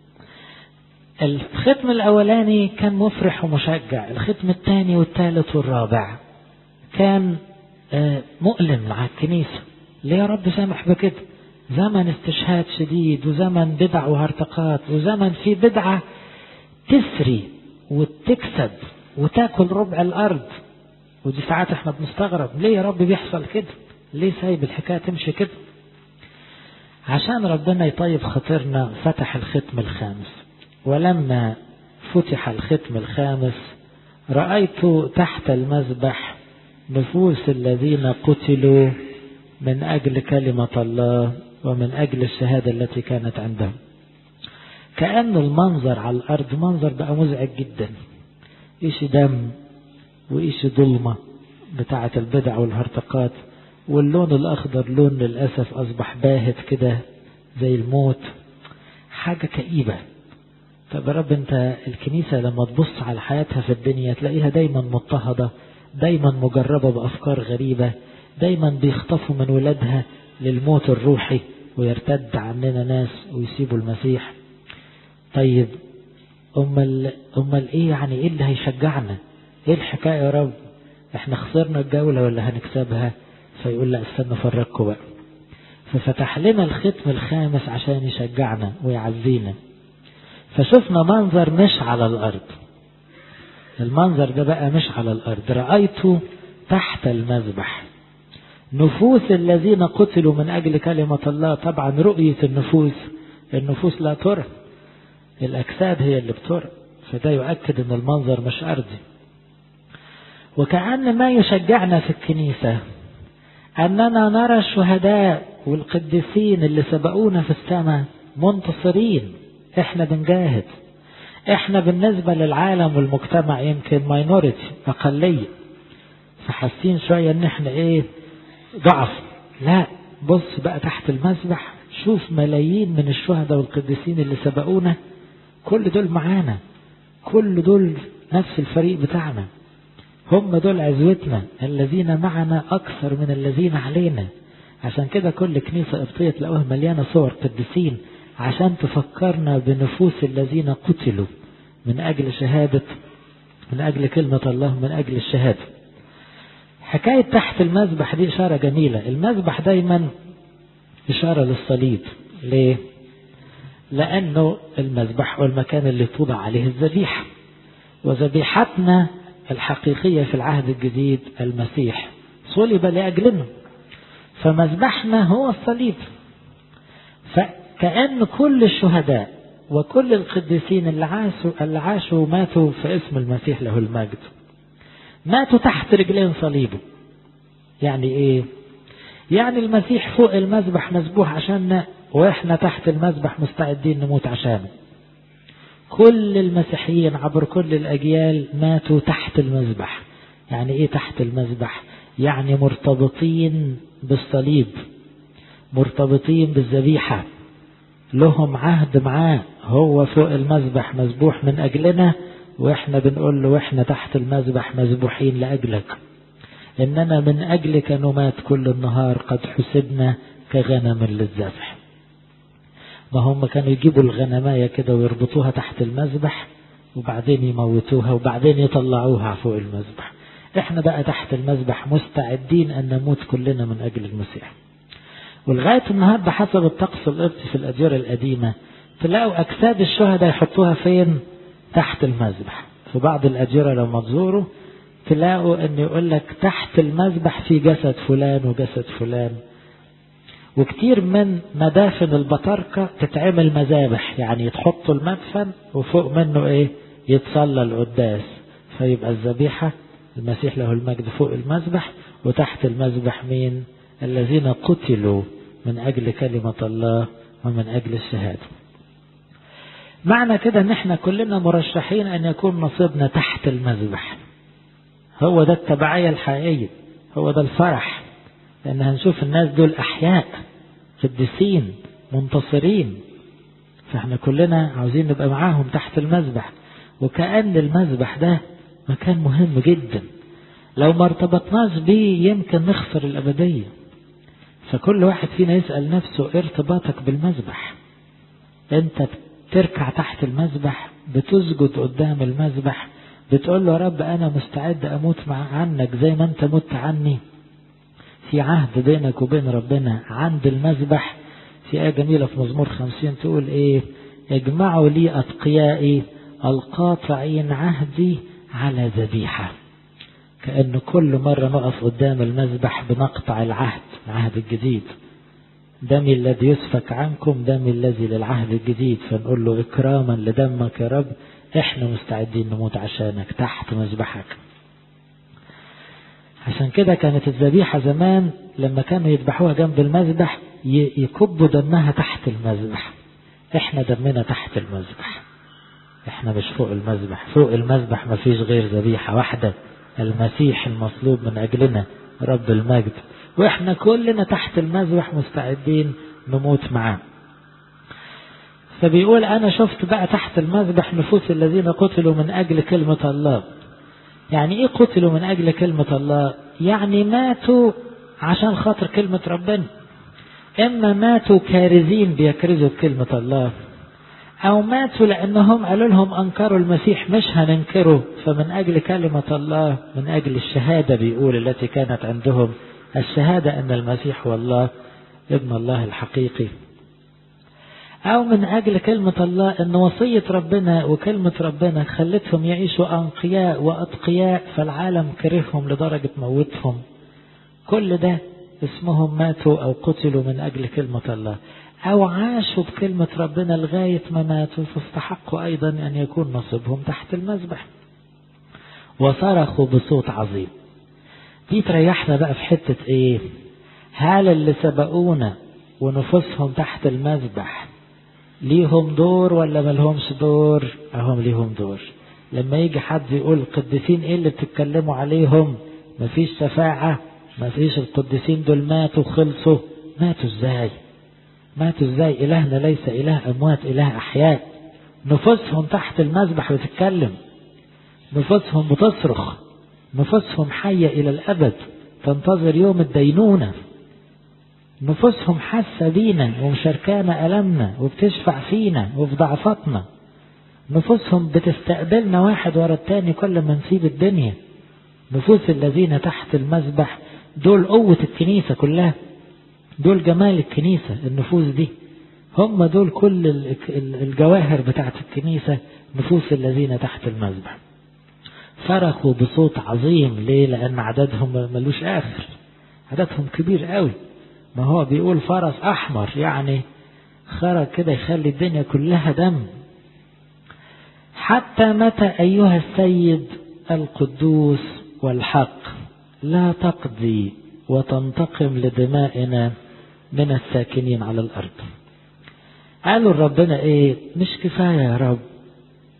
S1: الختم الأولاني كان مفرح ومشجع، الختم الثاني والثالث والرابع كان مؤلم مع الكنيسة. ليه يا رب سامح بكده؟ زمن استشهاد شديد، وزمن بدع وهرطقات، وزمن في بدعة تسري وتكسب وتاكل ربع الأرض. ودي ساعات احنا بنستغرب ليه يا رب بيحصل كده، ليه سايب الحكاية تمشي كده؟ عشان ربنا يطيب خاطرنا فتح الختم الخامس. ولما فتح الختم الخامس رأيت تحت المذبح نفوس الذين قتلوا من أجل كلمة الله ومن أجل الشهادة التي كانت عندهم. كأن المنظر على الأرض منظر بقى مزعج جدا، إيش دم وإيش ظلمة بتاعة البدع والهرطقات، واللون الأخضر لون للأسف أصبح باهت كده زي الموت، حاجة كئيبة. طب يا رب أنت الكنيسة لما تبص على حياتها في الدنيا تلاقيها دايما مضطهدة، دايما مجربة بأفكار غريبة، دايما بيخطفوا من ولادها للموت الروحي ويرتد عننا ناس ويسيبوا المسيح. طيب أمال إيه يعني؟ إيه اللي هيشجعنا؟ إيه الحكاية يا رب؟ إحنا خسرنا الجولة ولا هنكسبها؟ فيقول لا استنى فرقكم بقى. ففتح لنا الختم الخامس عشان يشجعنا ويعزينا. فشفنا منظر مش على الأرض، المنظر ده بقى مش على الأرض. رأيته تحت المذبح نفوس الذين قتلوا من أجل كلمة الله. طبعا رؤية النفوس لا ترى، الأجساد هي اللي بترى، فده يؤكد أن المنظر مش أرضي. وكأن ما يشجعنا في الكنيسة أننا نرى الشهداء والقديسين اللي سبقونا في السماء منتصرين. احنا بنجاهد، احنا بالنسبة للعالم والمجتمع يمكن ماينوريتي، أقلية، فحاسين شوية ان احنا ايه، ضعف. لا، بص بقى تحت المذبح، شوف ملايين من الشهداء والقديسين اللي سبقونا، كل دول معانا، كل دول نفس الفريق بتاعنا، هم دول عزوتنا، الذين معنا أكثر من الذين علينا. عشان كده كل كنيسة قبطية تلاقوها مليانة صور قديسين، عشان تفكرنا بنفوس الذين قتلوا من أجل شهادة، من أجل كلمة الله، من أجل الشهادة. حكاية تحت المذبح دي إشارة جميلة. المذبح دايما إشارة للصليب. ليه؟ لأنه المذبح هو المكان اللي توضع عليه الذبيحة، وذبيحتنا الحقيقية في العهد الجديد المسيح صلب لأجلنا، فمذبحنا هو الصليب. فكأن كل الشهداء وكل القديسين اللي عاشوا وماتوا في اسم المسيح له المجد ماتوا تحت رجلين صليبه. يعني ايه؟ يعني المسيح فوق المذبح مذبوح عشاننا، واحنا تحت المذبح مستعدين نموت عشانه. كل المسيحيين عبر كل الأجيال ماتوا تحت المذبح. يعني إيه تحت المذبح؟ يعني مرتبطين بالصليب، مرتبطين بالذبيحة، لهم عهد معاه، هو فوق المذبح مذبوح من أجلنا، وإحنا بنقول له وإحنا تحت المذبح مذبوحين لأجلك. إننا من أجلك نمات كل النهار، قد حسبنا كغنم للذبح. ما هم كانوا يجيبوا الغنماية كده ويربطوها تحت المذبح وبعدين يموتوها وبعدين يطلعوها فوق المذبح. إحنا بقى تحت المذبح مستعدين أن نموت كلنا من أجل المسيح. ولغاية النهاردة حسب الطقس القبطي في الأديرة القديمة تلاقوا أجساد الشهداء يحطوها فين؟ تحت المذبح. في بعض الأديرة لما تزوروا تلاقوا أن يقول لك تحت المذبح في جسد فلان وجسد فلان. وكتير من مدافن البطاركة تتعمل مذابح، يعني يتحطوا المدفن وفوق منه ايه؟ يتصلى القداس، فيبقى الذبيحة المسيح له المجد فوق المذبح، وتحت المذبح مين؟ الذين قتلوا من أجل كلمة الله ومن أجل الشهادة. معنى كده ان احنا كلنا مرشحين ان يكون نصيبنا تحت المذبح. هو ده التبعية الحقيقية، هو ده الفرح، لأن هنشوف الناس دول أحياء قديسين منتصرين، فاحنا كلنا عاوزين نبقى معاهم تحت المذبح. وكأن المذبح ده مكان مهم جدا، لو ما ارتبطناش بيه يمكن نخسر الأبدية. فكل واحد فينا يسأل نفسه ارتباطك بالمذبح. انت بتركع تحت المذبح، بتسجد قدام المذبح، بتقول له يا رب أنا مستعد أموت عنك زي ما أنت مت عني. في عهد بينك وبين ربنا عند المذبح. في آية جميلة في مزمور 50 تقول إيه؟ اجمعوا لي أتقيائي القاطعين عهدي على ذبيحة. كأن كل مرة نقف قدام المذبح بنقطع العهد الجديد. دمي الذي يسفك عنكم دمي الذي للعهد الجديد، فنقول له إكراما لدمك يا رب احنا مستعدين نموت عشانك تحت مذبحك. عشان كده كانت الذبيحة زمان لما كانوا يذبحوها جنب المذبح يكبوا دمها تحت المذبح. احنا دمنا تحت المذبح، احنا مش فوق المذبح. فوق المذبح ما فيش غير ذبيحة واحدة، المسيح المصلوب من أجلنا رب المجد، واحنا كلنا تحت المذبح مستعدين نموت معاه. فبيقول أنا شفت بقى تحت المذبح نفوس الذين قتلوا من أجل كلمة الله. يعني إيه قتلوا من أجل كلمة الله؟ يعني ماتوا عشان خاطر كلمة ربنا. إما ماتوا كارزين بيكرزوا بكلمة الله، أو ماتوا لأنهم قالوا لهم أنكروا المسيح مش هننكره، فمن أجل كلمة الله، من أجل الشهادة بيقول التي كانت عندهم، الشهادة أن المسيح هو الله ابن الله الحقيقي. أو من أجل كلمة الله أن وصية ربنا وكلمة ربنا خلتهم يعيشوا أنقياء وأتقياء، فالعالم كرههم لدرجة موتهم. كل ده اسمهم ماتوا أو قتلوا من أجل كلمة الله، أو عاشوا بكلمة ربنا لغاية ما ماتوا، فاستحقوا أيضا أن يكون نصيبهم تحت المذبح. وصرخوا بصوت عظيم. دي تريحنا بقى في حتة إيه؟ هل اللي سبقونا ونفوسهم تحت المذبح ليهم دور ولا ملهمش دور؟ أهم ليهم دور. لما يجي حد يقول القديسين إيه اللي بتتكلموا عليهم؟ مفيش شفاعة، مفيش، القديسين دول ماتوا خلصوا. ماتوا ازاي؟ ماتوا ازاي؟ إلهنا ليس إله أموات، إله أحياء. نفوسهم تحت المذبح بتتكلم، نفوسهم بتصرخ، نفوسهم حية إلى الأبد تنتظر يوم الدينونة. نفوسهم حاسة بينا ومشاركانا ألمنا وبتشفع فينا وفي ضعفتنا. نفوسهم بتستقبلنا واحد ورا التاني كل ما نسيب الدنيا. نفوس الذين تحت المذبح دول قوة الكنيسة كلها، دول جمال الكنيسة. النفوس دي هم دول كل الجواهر بتاعت الكنيسة، نفوس الذين تحت المذبح. صرخوا بصوت عظيم. ليه؟ لأن عددهم ملوش آخر، عددهم كبير قوي. ما هو بيقول فرس أحمر، يعني خرج كده يخلي الدنيا كلها دم. حتى متى أيها السيد القدوس والحق لا تقضي وتنتقم لدمائنا من الساكنين على الأرض؟ قالوا ربنا إيه؟ مش كفاية يا رب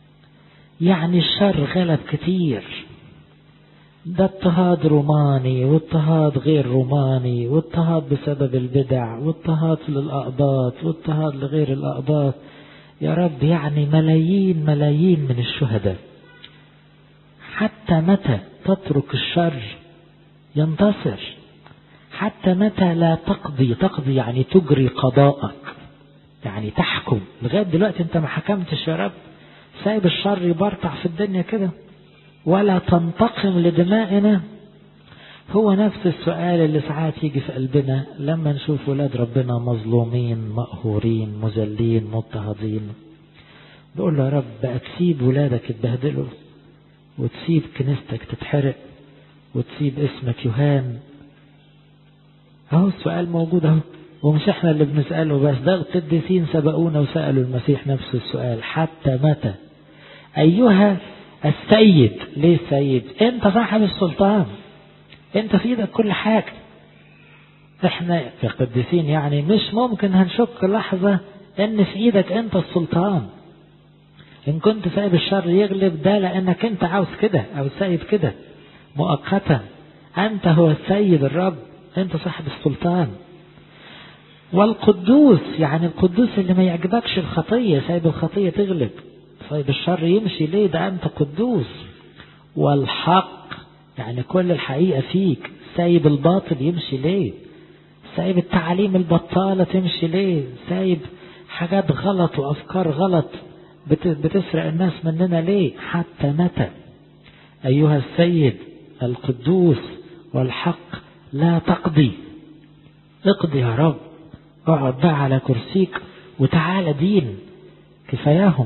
S1: يعني الشر غلب كتير، ده اضطهاد روماني واضطهاد غير روماني واضطهاد بسبب البدع واضطهاد للأقباط واضطهاد لغير الأقباط. يا رب يعني ملايين ملايين من الشهداء، حتى متى تترك الشر ينتصر؟ حتى متى لا تقضي يعني تجري قضاءك، يعني تحكم؟ لغاية دلوقتي انت ما حكمتش يا رب، سايب الشر يبرطع في الدنيا كده، ولا تنتقم لدمائنا. هو نفس السؤال اللي ساعات يجي في قلبنا لما نشوف ولاد ربنا مظلومين مقهورين مذلين مضطهدين، بقول له يا رب بقى تسيب ولادك يتبهدلوا وتسيب كنيستك تتحرق وتسيب اسمك يهان؟ اهو السؤال موجود اهو، ومش احنا اللي بنسأله بس، ده القديسين سبقونا وسألوا المسيح نفس السؤال: حتى متى أيها السيد؟ ليه السيد؟ انت صاحب السلطان، انت في ايدك كل حاجة. احنا كقديسين يعني مش ممكن هنشك لحظة ان في ايدك انت السلطان. ان كنت سايب الشر يغلب ده لانك انت عاوز كده او سايب كده مؤقتا، انت هو السيد الرب، انت صاحب السلطان. والقدوس يعني القدوس اللي ما يعجبكش الخطية، سايب الخطية تغلب، سايب الشر يمشي ليه؟ ده انت قدوس. والحق يعني كل الحقيقة فيك، سايب الباطل يمشي ليه؟ سايب التعاليم البطالة تمشي ليه؟ سايب حاجات غلط وأفكار غلط بتسرق الناس مننا ليه؟ حتى متى أيها السيد القدوس والحق لا تقضي؟ اقضي يا رب، اقعد بقى على كرسيك وتعالى دين كفاياهم.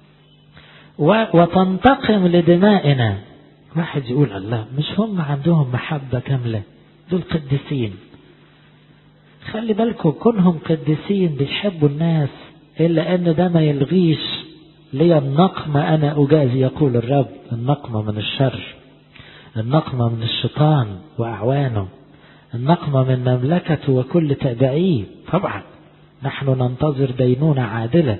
S1: وتنتقم لدمائنا. واحد يقول الله، مش هم عندهم محبة كاملة؟ دول قديسين. خلي بالكم كونهم قديسين بيحبوا الناس، إلا أن ده ما يلغيش لي النقمة أنا أجازي، يقول الرب. النقمة من الشر، النقمة من الشيطان وأعوانه، النقمة من مملكته وكل تابعيه. طبعا نحن ننتظر دينونة عادلة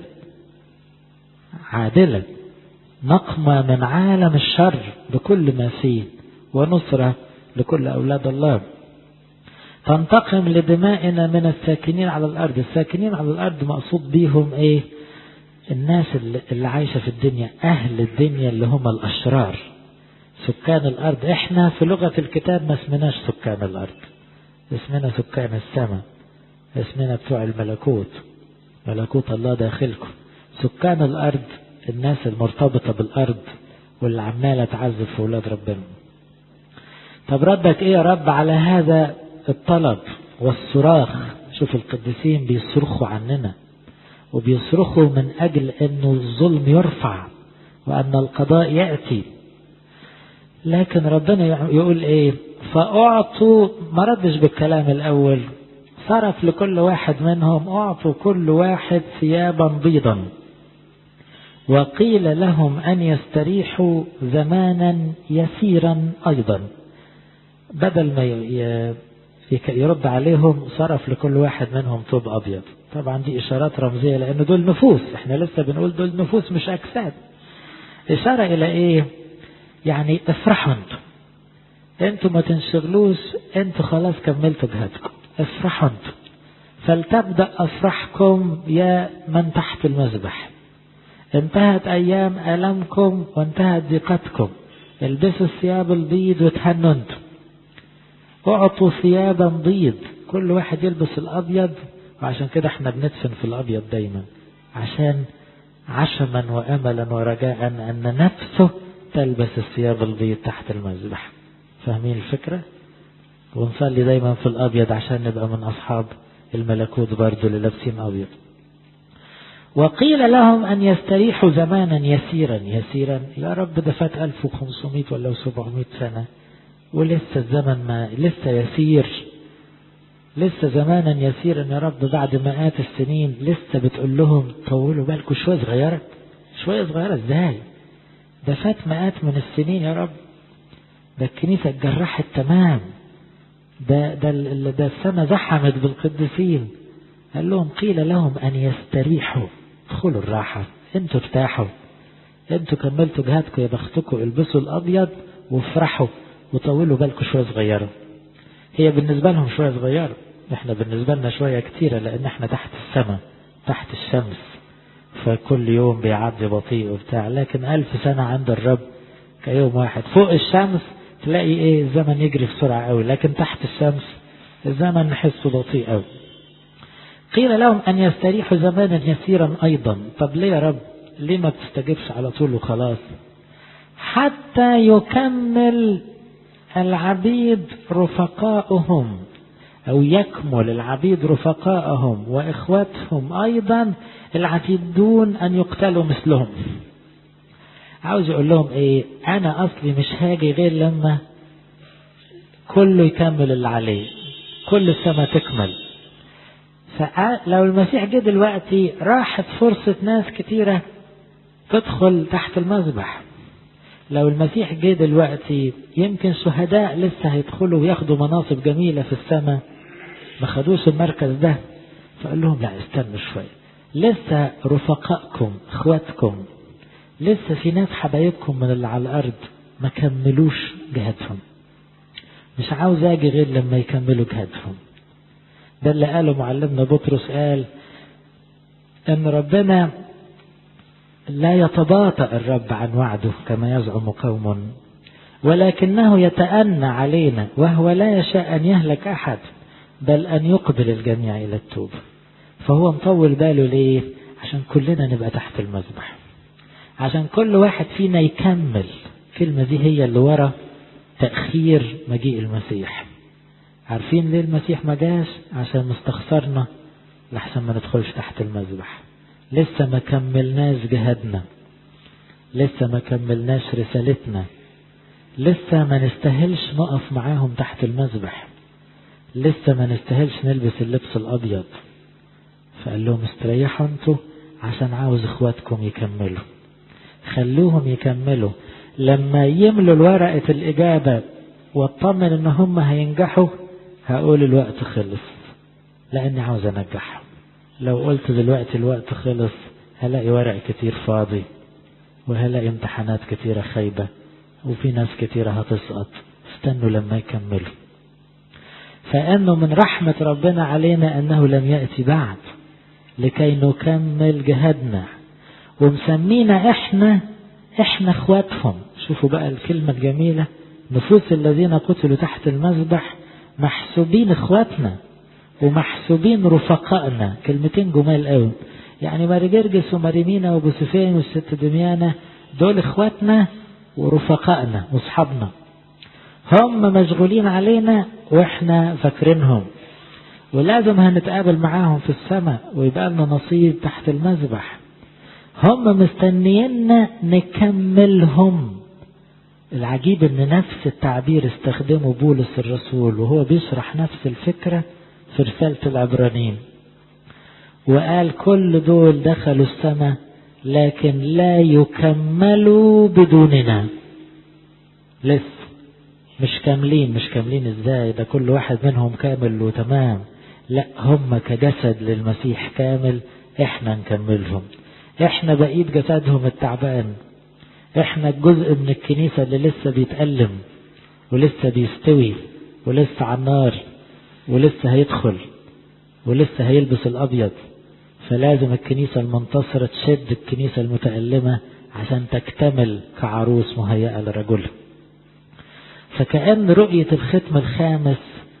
S1: عادلة، نقمة من عالم الشر بكل ما فيه، ونصرة لكل أولاد الله. تنتقم لدمائنا من الساكنين على الأرض. الساكنين على الأرض مقصود بيهم إيه؟ الناس اللي عايشة في الدنيا، أهل الدنيا اللي هم الأشرار، سكان الأرض. إحنا في لغة الكتاب ما اسمناش سكان الأرض، اسمنا سكان السماء، اسمنا بتوع الملكوت، ملكوت الله داخلكم. سكان الأرض الناس المرتبطة بالأرض واللي عمالة تعذب في أولاد ربنا. طب ردك إيه يا رب على هذا الطلب والصراخ؟ شوف القديسين بيصرخوا عننا، وبيصرخوا من أجل أنه الظلم يرفع وأن القضاء يأتي. لكن ربنا يقول إيه؟ فأعطوا، ما ردش بالكلام الأول، صرف لكل واحد منهم: أعطوا كل واحد ثيابا بيضا، وقيل لهم أن يستريحوا زمانا يسيرا أيضا. بدل ما يرد عليهم صرف لكل واحد منهم ثوب أبيض. طبعا دي إشارات رمزية، لأن دول نفوس، احنا لسه بنقول دول نفوس مش أجساد. إشارة إلى إيه؟ يعني افرحوا انتوا ما تنشغلوش، انتوا خلاص كملتوا جهادكم، افرحوا انتوا. فلتبدأ أفرحكم يا من تحت المذبح، انتهت أيام ألمكم وانتهت ضيقتكم، البسوا الثياب البيض وتهنوا انتوا. اعطوا ثيابا بيض، كل واحد يلبس الأبيض. وعشان كده احنا بندفن في الأبيض دايما، عشان عشما وأملا ورجاء أن نفسه تلبس الثياب البيض تحت المذبح. فاهمين الفكرة؟ ونصلي دايما في الأبيض عشان نبقى من أصحاب الملكوت برضو اللي لابسين أبيض. وقيل لهم أن يستريحوا زمانا يسيرا. يسيرا يا رب، ده فات 1500 ولا 700 سنة ولسه الزمن ما لسه يسير، لسه زمانا يسيرا يا رب، بعد مئات السنين لسه بتقول لهم طولوا بالكم شوية صغيرة. شوية صغيرة ازاي؟ ده فات مئات من السنين يا رب، ده الكنيسة اتجرحت تمام، ده السماء زحمت بالقديسين. قال لهم قيل لهم أن يستريحوا، ادخلوا الراحة، انتوا ارتاحوا، انتوا كملتوا جهادكم يا بختكم، البسوا الأبيض وافرحوا وطولوا بالكم شوية صغيرة. هي بالنسبة لهم شوية صغيرة، احنا بالنسبة لنا شوية كتيرة، لأن احنا تحت السماء تحت الشمس، فكل يوم بيعدي بطيء وبتاع، لكن 1000 سنة عند الرب كيوم واحد. فوق الشمس تلاقي ايه الزمن يجري بسرعة قوي، لكن تحت الشمس الزمن نحسه بطيء قوي. قيل لهم أن يستريحوا زمانا يسيرا أيضا. طب ليه يا رب؟ ليه ما بتستجبش على طول وخلاص؟ حتى يكمل العبيد رفقائهم، أو يكمل العبيد رفقائهم وإخواتهم أيضا العتيدون أن يقتلوا مثلهم. عاوز يقول لهم إيه؟ أنا أصلي مش هاجي غير لما كله يكمل اللي عليه، كل السماء تكمل. فلو المسيح جه دلوقتي راحت فرصة ناس كتيرة تدخل تحت المذبح. لو المسيح جه دلوقتي يمكن شهداء لسه هيدخلوا وياخدوا مناصب جميلة في السماء ما خدوش المركز ده، فقال لهم لا استنوا شوية، لسه رفقائكم اخواتكم، لسه في ناس حبايبكم من اللي على الارض ما كملوش جهادهم، مش عاوز اجي غير لما يكملوا جهادهم. ده اللي قاله معلمنا بطرس، قال ان ربنا لا يتباطأ الرب عن وعده كما يزعم قوم، ولكنه يتأنى علينا وهو لا يشاء أن يهلك أحد بل أن يقبل الجميع إلى التوبة. فهو مطول باله ليه؟ عشان كلنا نبقى تحت المذبح، عشان كل واحد فينا يكمل. الكلمة دي هي اللي ورا تأخير مجيء المسيح. عارفين ليه المسيح ما جاش؟ عشان مستخسرنا لحسن ما ندخلش تحت المذبح. لسه ما كملناش جهادنا، لسه ما كملناش رسالتنا، لسه ما نستاهلش نقف معاهم تحت المذبح، لسه ما نستاهلش نلبس اللبس الأبيض. فقال لهم استريحوا انتوا عشان عاوز اخواتكم يكملوا، خلوهم يكملوا. لما يملوا الورقة الإجابة واطمن ان هم هينجحوا هقول الوقت خلص، لاني عاوز انجحهم. لو قلت دلوقتي الوقت خلص هلاقي ورق كتير فاضي، وهلاقي امتحانات كتيرة خايبة، وفي ناس كتيرة هتسقط. استنوا لما يكملوا. فأنه من رحمة ربنا علينا أنه لم يأتي بعد لكي نكمل جهادنا، ومسمينا احنا اخواتهم. شوفوا بقى الكلمة الجميلة، نفوس الذين قتلوا تحت المذبح محسوبين اخواتنا ومحسوبين رفقائنا. كلمتين جمال قوي، يعني ماري جرجس وماري مينا وبوسفين والست دميانة دول اخواتنا ورفقائنا واصحابنا، هم مشغولين علينا واحنا فاكرينهم، ولازم هنتقابل معاهم في السماء ويبقى لنا نصيب تحت المذبح. هم مستنييننا نكملهم. العجيب ان نفس التعبير استخدمه بولس الرسول وهو بيشرح نفس الفكرة في رسالة العبرانيين، وقال كل دول دخلوا السماء لكن لا يكملوا بدوننا. لسه مش كاملين ازاي؟ ده كل واحد منهم كامل وتمام. لا، هم كجسد للمسيح كامل، احنا نكملهم. احنا بقية جسدهم التعبان، احنا الجزء من الكنيسة اللي لسه بيتألم ولسه بيستوي ولسه على النار ولسه هيدخل ولسه هيلبس الأبيض. فلازم الكنيسة المنتصرة تشد الكنيسة المتألمة عشان تكتمل كعروس مهيئة لرجلها. فكأن رؤية الختم الخامس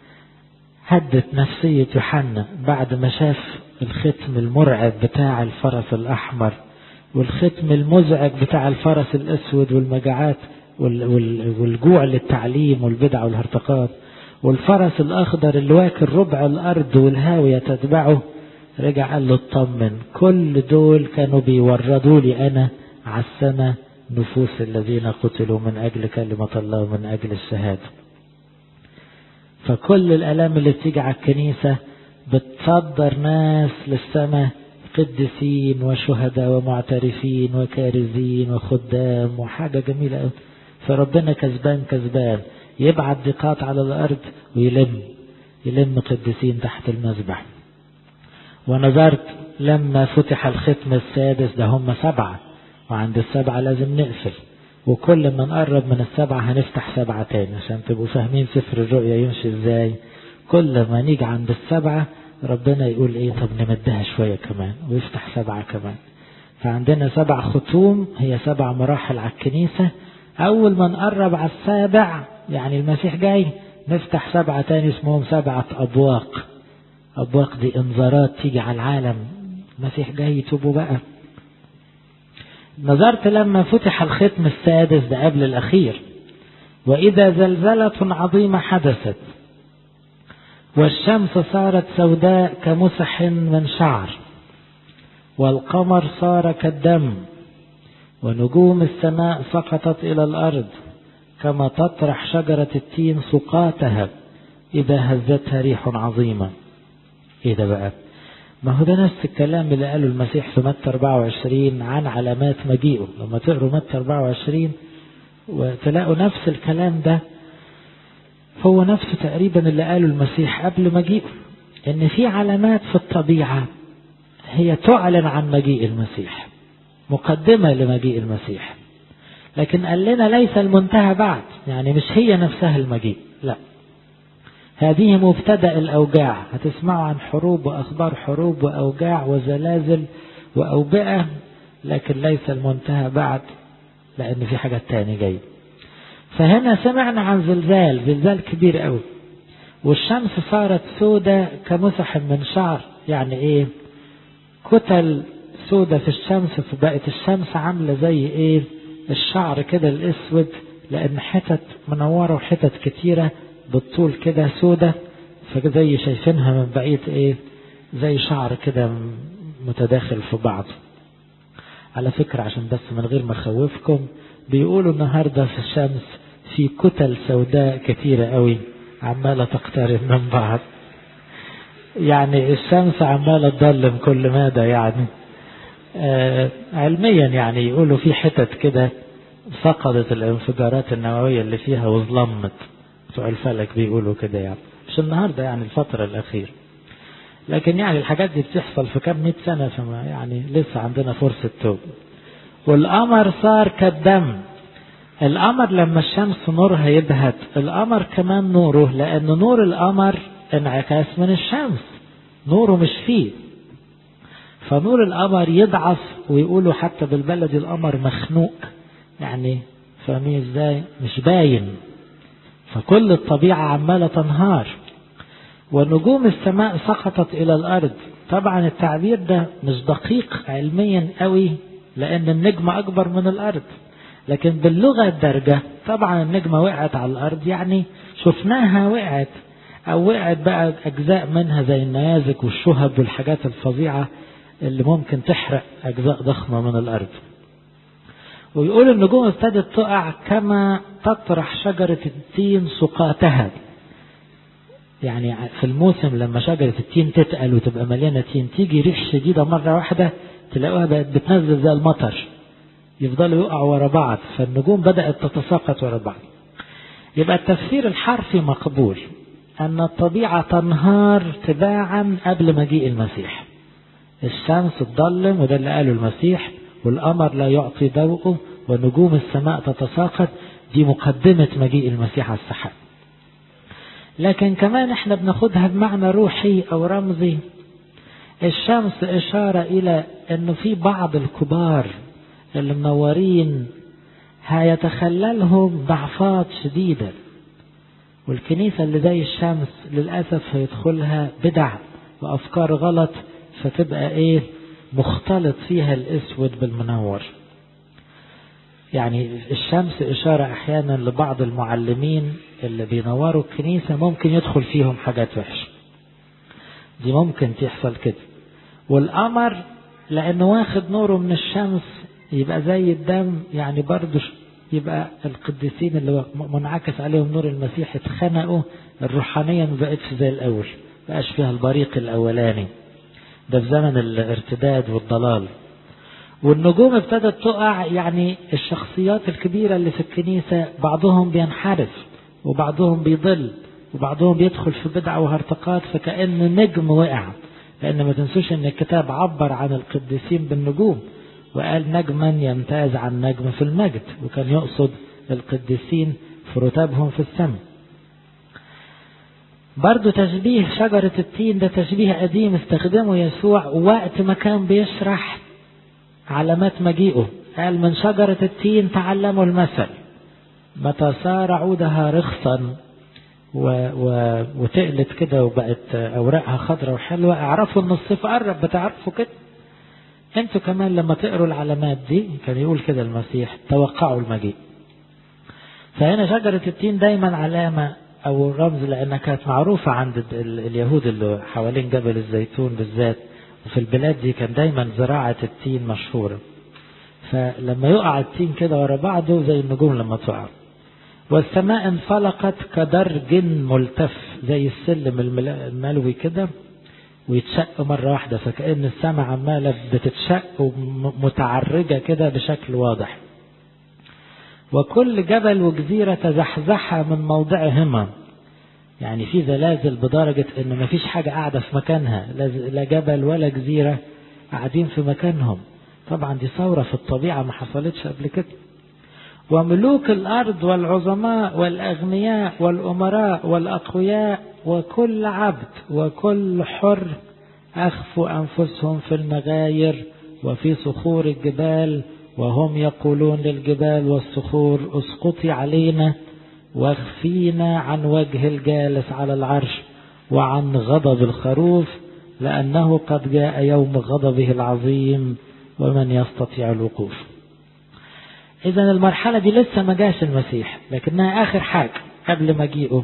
S1: هدت نفسية يوحنا بعد ما شاف الختم المرعب بتاع الفرس الأحمر والختم المزعج بتاع الفرس الأسود والمجاعات والجوع للتعليم والبدع والهرطقات، والفرس الأخضر اللي واكل ربع الأرض والهاوية تتبعه. رجع قال له اطمن، كل دول كانوا بيوردوا لي أنا على السماء نفوس الذين قتلوا من أجل كلمة الله ومن أجل الشهادة. فكل الآلام اللي بتيجي على الكنيسة بتصدر ناس للسماء، قديسين وشهداء ومعترفين وكارزين وخدام وحاجة جميلة قوي. فربنا كسبان يبعت ضيقات على الأرض ويلم قديسين تحت المذبح. ونظرت لما فتح الختم السادس، ده هم 7، وعند السبعة لازم نقفل، وكل ما نقرب من السبعة هنفتح سبعة تاني، عشان تبقوا فاهمين سفر الرؤيا يمشي ازاي. كل ما نيجي عند السبعة ربنا يقول ايه، طب نمدها شوية كمان ويفتح سبعة كمان. فعندنا 7 ختوم، هي 7 مراحل على الكنيسة. اول ما نقرب على السابع يعني المسيح جاي، نفتح 7 تاني اسمهم 7 أبواق. أبواق دي انذارات تيجي على العالم، المسيح جاي، توبوا بقى. نظرت لما فتح الختم السادس ده قبل الأخير، وإذا زلزلة عظيمة حدثت، والشمس صارت سوداء كمسح من شعر، والقمر صار كالدم، ونجوم السماء سقطت إلى الأرض كما تطرح شجرة التين سقاتها إذا هزتها ريح عظيمة. إيه ده بقى؟ ما هو ده نفس الكلام اللي قاله المسيح في متى 24 عن علامات مجيئه. لما تقروا متى 24 وتلاقوا نفس الكلام ده، هو نفسه تقريبا اللي قاله المسيح قبل مجيئه، إن في علامات في الطبيعة هي تعلن عن مجيء المسيح، مقدمة لمجيء المسيح. لكن قال لنا ليس المنتهى بعد، يعني مش هي نفسها المجيء، لا، هذه مبتدأ الأوجاع. هتسمعوا عن حروب وأخبار حروب وأوجاع وزلازل وأوبئة، لكن ليس المنتهى بعد، لأن في حاجة تاني جاي. فهنا سمعنا عن زلزال كبير قوي، والشمس صارت سودة كمسح من شعر. يعني ايه؟ كتل سودة في الشمس، فبقت الشمس عاملة زي ايه؟ الشعر كده الاسود، لان حتت منورة وحتت كتيرة بالطول كده سودة، فزي شايفينها من بعيد ايه؟ زي شعر كده متداخل في بعض. على فكرة عشان بس من غير ما اخوفكم، بيقولوا النهاردة في الشمس في كتل سوداء كتيرة قوي عمالة تقترب من بعض، يعني الشمس عمالة تضلم كل مدى. يعني علميا يعني يقولوا في حتت كده فقدت الانفجارات النووية اللي فيها وظلمت، بتوع الفلك بيقولوا كده، يعني مش النهاردة، يعني الفترة الأخيرة. لكن يعني الحاجات دي بتحصل في كام 100 سنة، فما يعني لسه عندنا فرصة توب. والقمر صار كالدم. القمر لما الشمس نورها يبهت، القمر كمان نوره، لأن نور القمر انعكاس من الشمس، نوره مش فيه، فنور القمر يضعف، ويقولوا حتى بالبلد القمر مخنوق، يعني فاهمين ازاي؟ مش باين، فكل الطبيعة عمالة تنهار. ونجوم السماء سقطت إلى الأرض. طبعا التعبير ده مش دقيق علميا قوي، لأن النجمة أكبر من الأرض، لكن باللغة الدارجة طبعا النجمة وقعت على الأرض، يعني شفناها وقعت، أو وقعت بقى أجزاء منها زي النيازك والشهب والحاجات الفظيعة اللي ممكن تحرق أجزاء ضخمة من الأرض. ويقول النجوم ابتدت تقع كما تطرح شجرة التين سقاتها. يعني في الموسم لما شجرة التين تتقل وتبقى مليانة تين، تيجي ريح شديدة مرة واحدة تلاقوها بقت بتنزل زي المطر، يفضلوا يقعوا ورا بعض، فالنجوم بدأت تتساقط ورا بعض. يبقى التفسير الحرفي مقبول، أن الطبيعة تنهار تباعا قبل مجيء المسيح. الشمس تضلم، وده اللي قاله المسيح، والقمر لا يعطي ضوءه، ونجوم السماء تتساقط. دي مقدمة مجيء المسيح على السحاب. لكن كمان احنا بناخدها بمعنى روحي أو رمزي. الشمس إشارة إلى أنه في بعض الكبار اللي منورين هيتخللهم ضعفات شديدة، والكنيسة اللي زي الشمس للأسف هيدخلها بدع وأفكار غلط، فتبقى إيه؟ مختلط فيها الأسود بالمنور. يعني الشمس إشارة أحيانا لبعض المعلمين اللي بينوروا الكنيسة ممكن يدخل فيهم حاجات وحشة، دي ممكن تحصل كده. والقمر لأنه واخد نوره من الشمس يبقى زي الدم، يعني برضو يبقى القديسين اللي منعكس عليهم نور المسيح اتخنقوا، الروحانية ما بقتش زي الأول، بقاش فيها البريق الأولاني، ده في زمن الارتداد والضلال. والنجوم ابتدت تقع، يعني الشخصيات الكبيرة اللي في الكنيسة بعضهم بينحرف وبعضهم بيضل وبعضهم بيدخل في بدعة وهرطقات، فكأن نجم وقع. لأن ما تنسوش أن الكتاب عبر عن القديسين بالنجوم، وقال نجما يمتاز عن نجم في المجد، وكان يقصد القديسين في رتبهم في السماء. برضو تشبيه شجرة التين ده تشبيه قديم استخدمه يسوع وقت ما كان بيشرح علامات مجيئه. قال من شجرة التين تعلموا المثل، متى صار عودها رخصا وتقلت كده وبقت أوراقها خضرة وحلوة اعرفوا ان الصيف قرب. بتعرفوا كده انتوا كمان لما تقروا العلامات دي، كان يقول كده المسيح توقعوا المجيء. فهنا شجرة التين دايما علامة أو رمز، لأنها كانت معروفة عند اليهود اللي حوالين جبل الزيتون بالذات، وفي البلاد دي كان دايما زراعة التين مشهورة. فلما يقع التين كده ورا بعضه زي النجوم لما تقع. والسماء انفلقت كدرج ملتف، زي السلم الملوي كده ويتشق مرة واحدة، فكأن السماء عمالة بتتشق ومتعرجة كده بشكل واضح. وكل جبل وجزيرة تزحزح من موضعهما، يعني في زلازل بدرجة ان مفيش حاجة قاعدة في مكانها، لا جبل ولا جزيرة قاعدين في مكانهم. طبعا دي ثورة في الطبيعة ما حصلتش قبل كده. وملوك الأرض والعظماء والأغنياء والأمراء والأقوياء وكل عبد وكل حر أخفوا أنفسهم في المغاير وفي صخور الجبال، وهم يقولون للجبال والصخور اسقطي علينا واخفينا عن وجه الجالس على العرش وعن غضب الخروف، لأنه قد جاء يوم غضبه العظيم ومن يستطيع الوقوف. إذن المرحلة دي لسه ما جاش المسيح، لكنها آخر حاجة قبل مجيئه،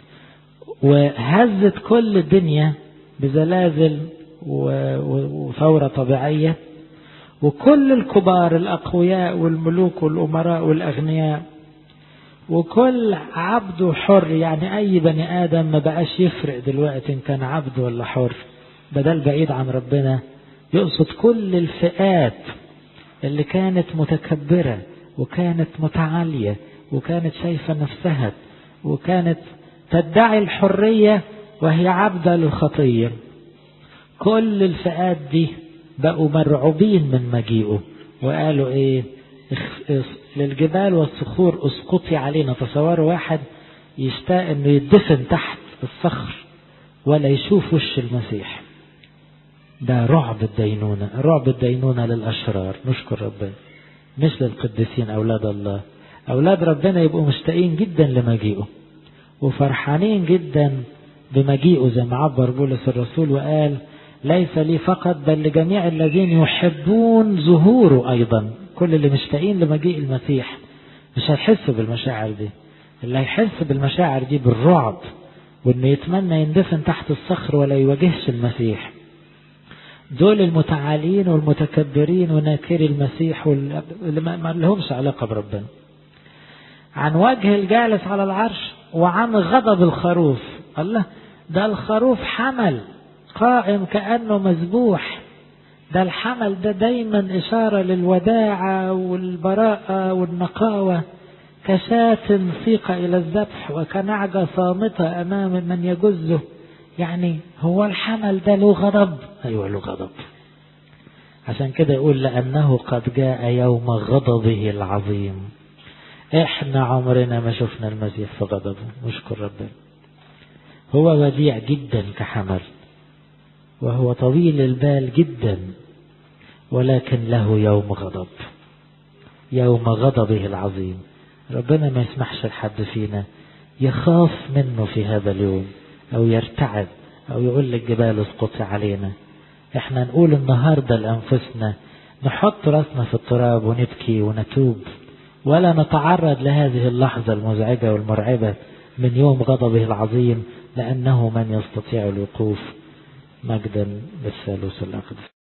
S1: وهزت كل الدنيا بزلازل وثورة طبيعية. وكل الكبار الأقوياء والملوك والأمراء والأغنياء وكل عبد حر، يعني أي بني آدم ما بقاش يفرق دلوقتي إن كان عبد ولا حر، بدل بعيد عن ربنا. يقصد كل الفئات اللي كانت متكبرة وكانت متعالية وكانت شايفة نفسها وكانت تدعي الحرية وهي عبدة للخطية. كل الفئات دي بقوا مرعوبين من مجيئه، وقالوا ايه؟ للجبال والصخور اسقطي علينا. تصوروا واحد يشتاق انه يدفن تحت الصخر ولا يشوف وش المسيح. ده رعب الدينونة، رعب الدينونة للأشرار. نشكر ربنا، مش للقديسين أولاد الله. أولاد ربنا يبقوا مشتاقين جدا لمجيئه وفرحانين جدا بمجيئه، زي ما عبر بولس الرسول وقال ليس لي فقط بل لجميع الذين يحبون ظهوره أيضا. كل اللي مشتاقين لمجيء المسيح مش هيحس بالمشاعر دي، اللي هيحس بالمشاعر دي بالرعب وانه يتمنى يندفن تحت الصخر ولا يواجهش المسيح. دول المتعالين والمتكبرين وناكري المسيح واللي ما لهمش علاقة بربنا. عن وجه الجالس على العرش وعن غضب الخروف. الله، ده الخروف حمل قائم كأنه مذبوح. ده الحمل ده دايما إشارة للوداعة والبراءة والنقاوة، كشاة سيق إلى الذبح وكنعجة صامتة أمام من يجزه. يعني هو الحمل ده له غضب؟ أيوة له غضب. عشان كده يقول لأنه قد جاء يوم غضبه العظيم. احنا عمرنا ما شفنا المسيح في غضبه، نشكر ربنا. هو وديع جدا كحمل، وهو طويل البال جدا، ولكن له يوم غضب، يوم غضبه العظيم. ربنا ما يسمحش لحد فينا يخاف منه في هذا اليوم أو يرتعد أو يقول للجبال اسقطي علينا. احنا نقول النهاردة لأنفسنا، نحط رأسنا في التراب ونبكي ونتوب، ولا نتعرض لهذه اللحظة المزعجة والمرعبة من يوم غضبه العظيم، لأنه من يستطيع الوقوف. مجدا للثالوث الأقدس.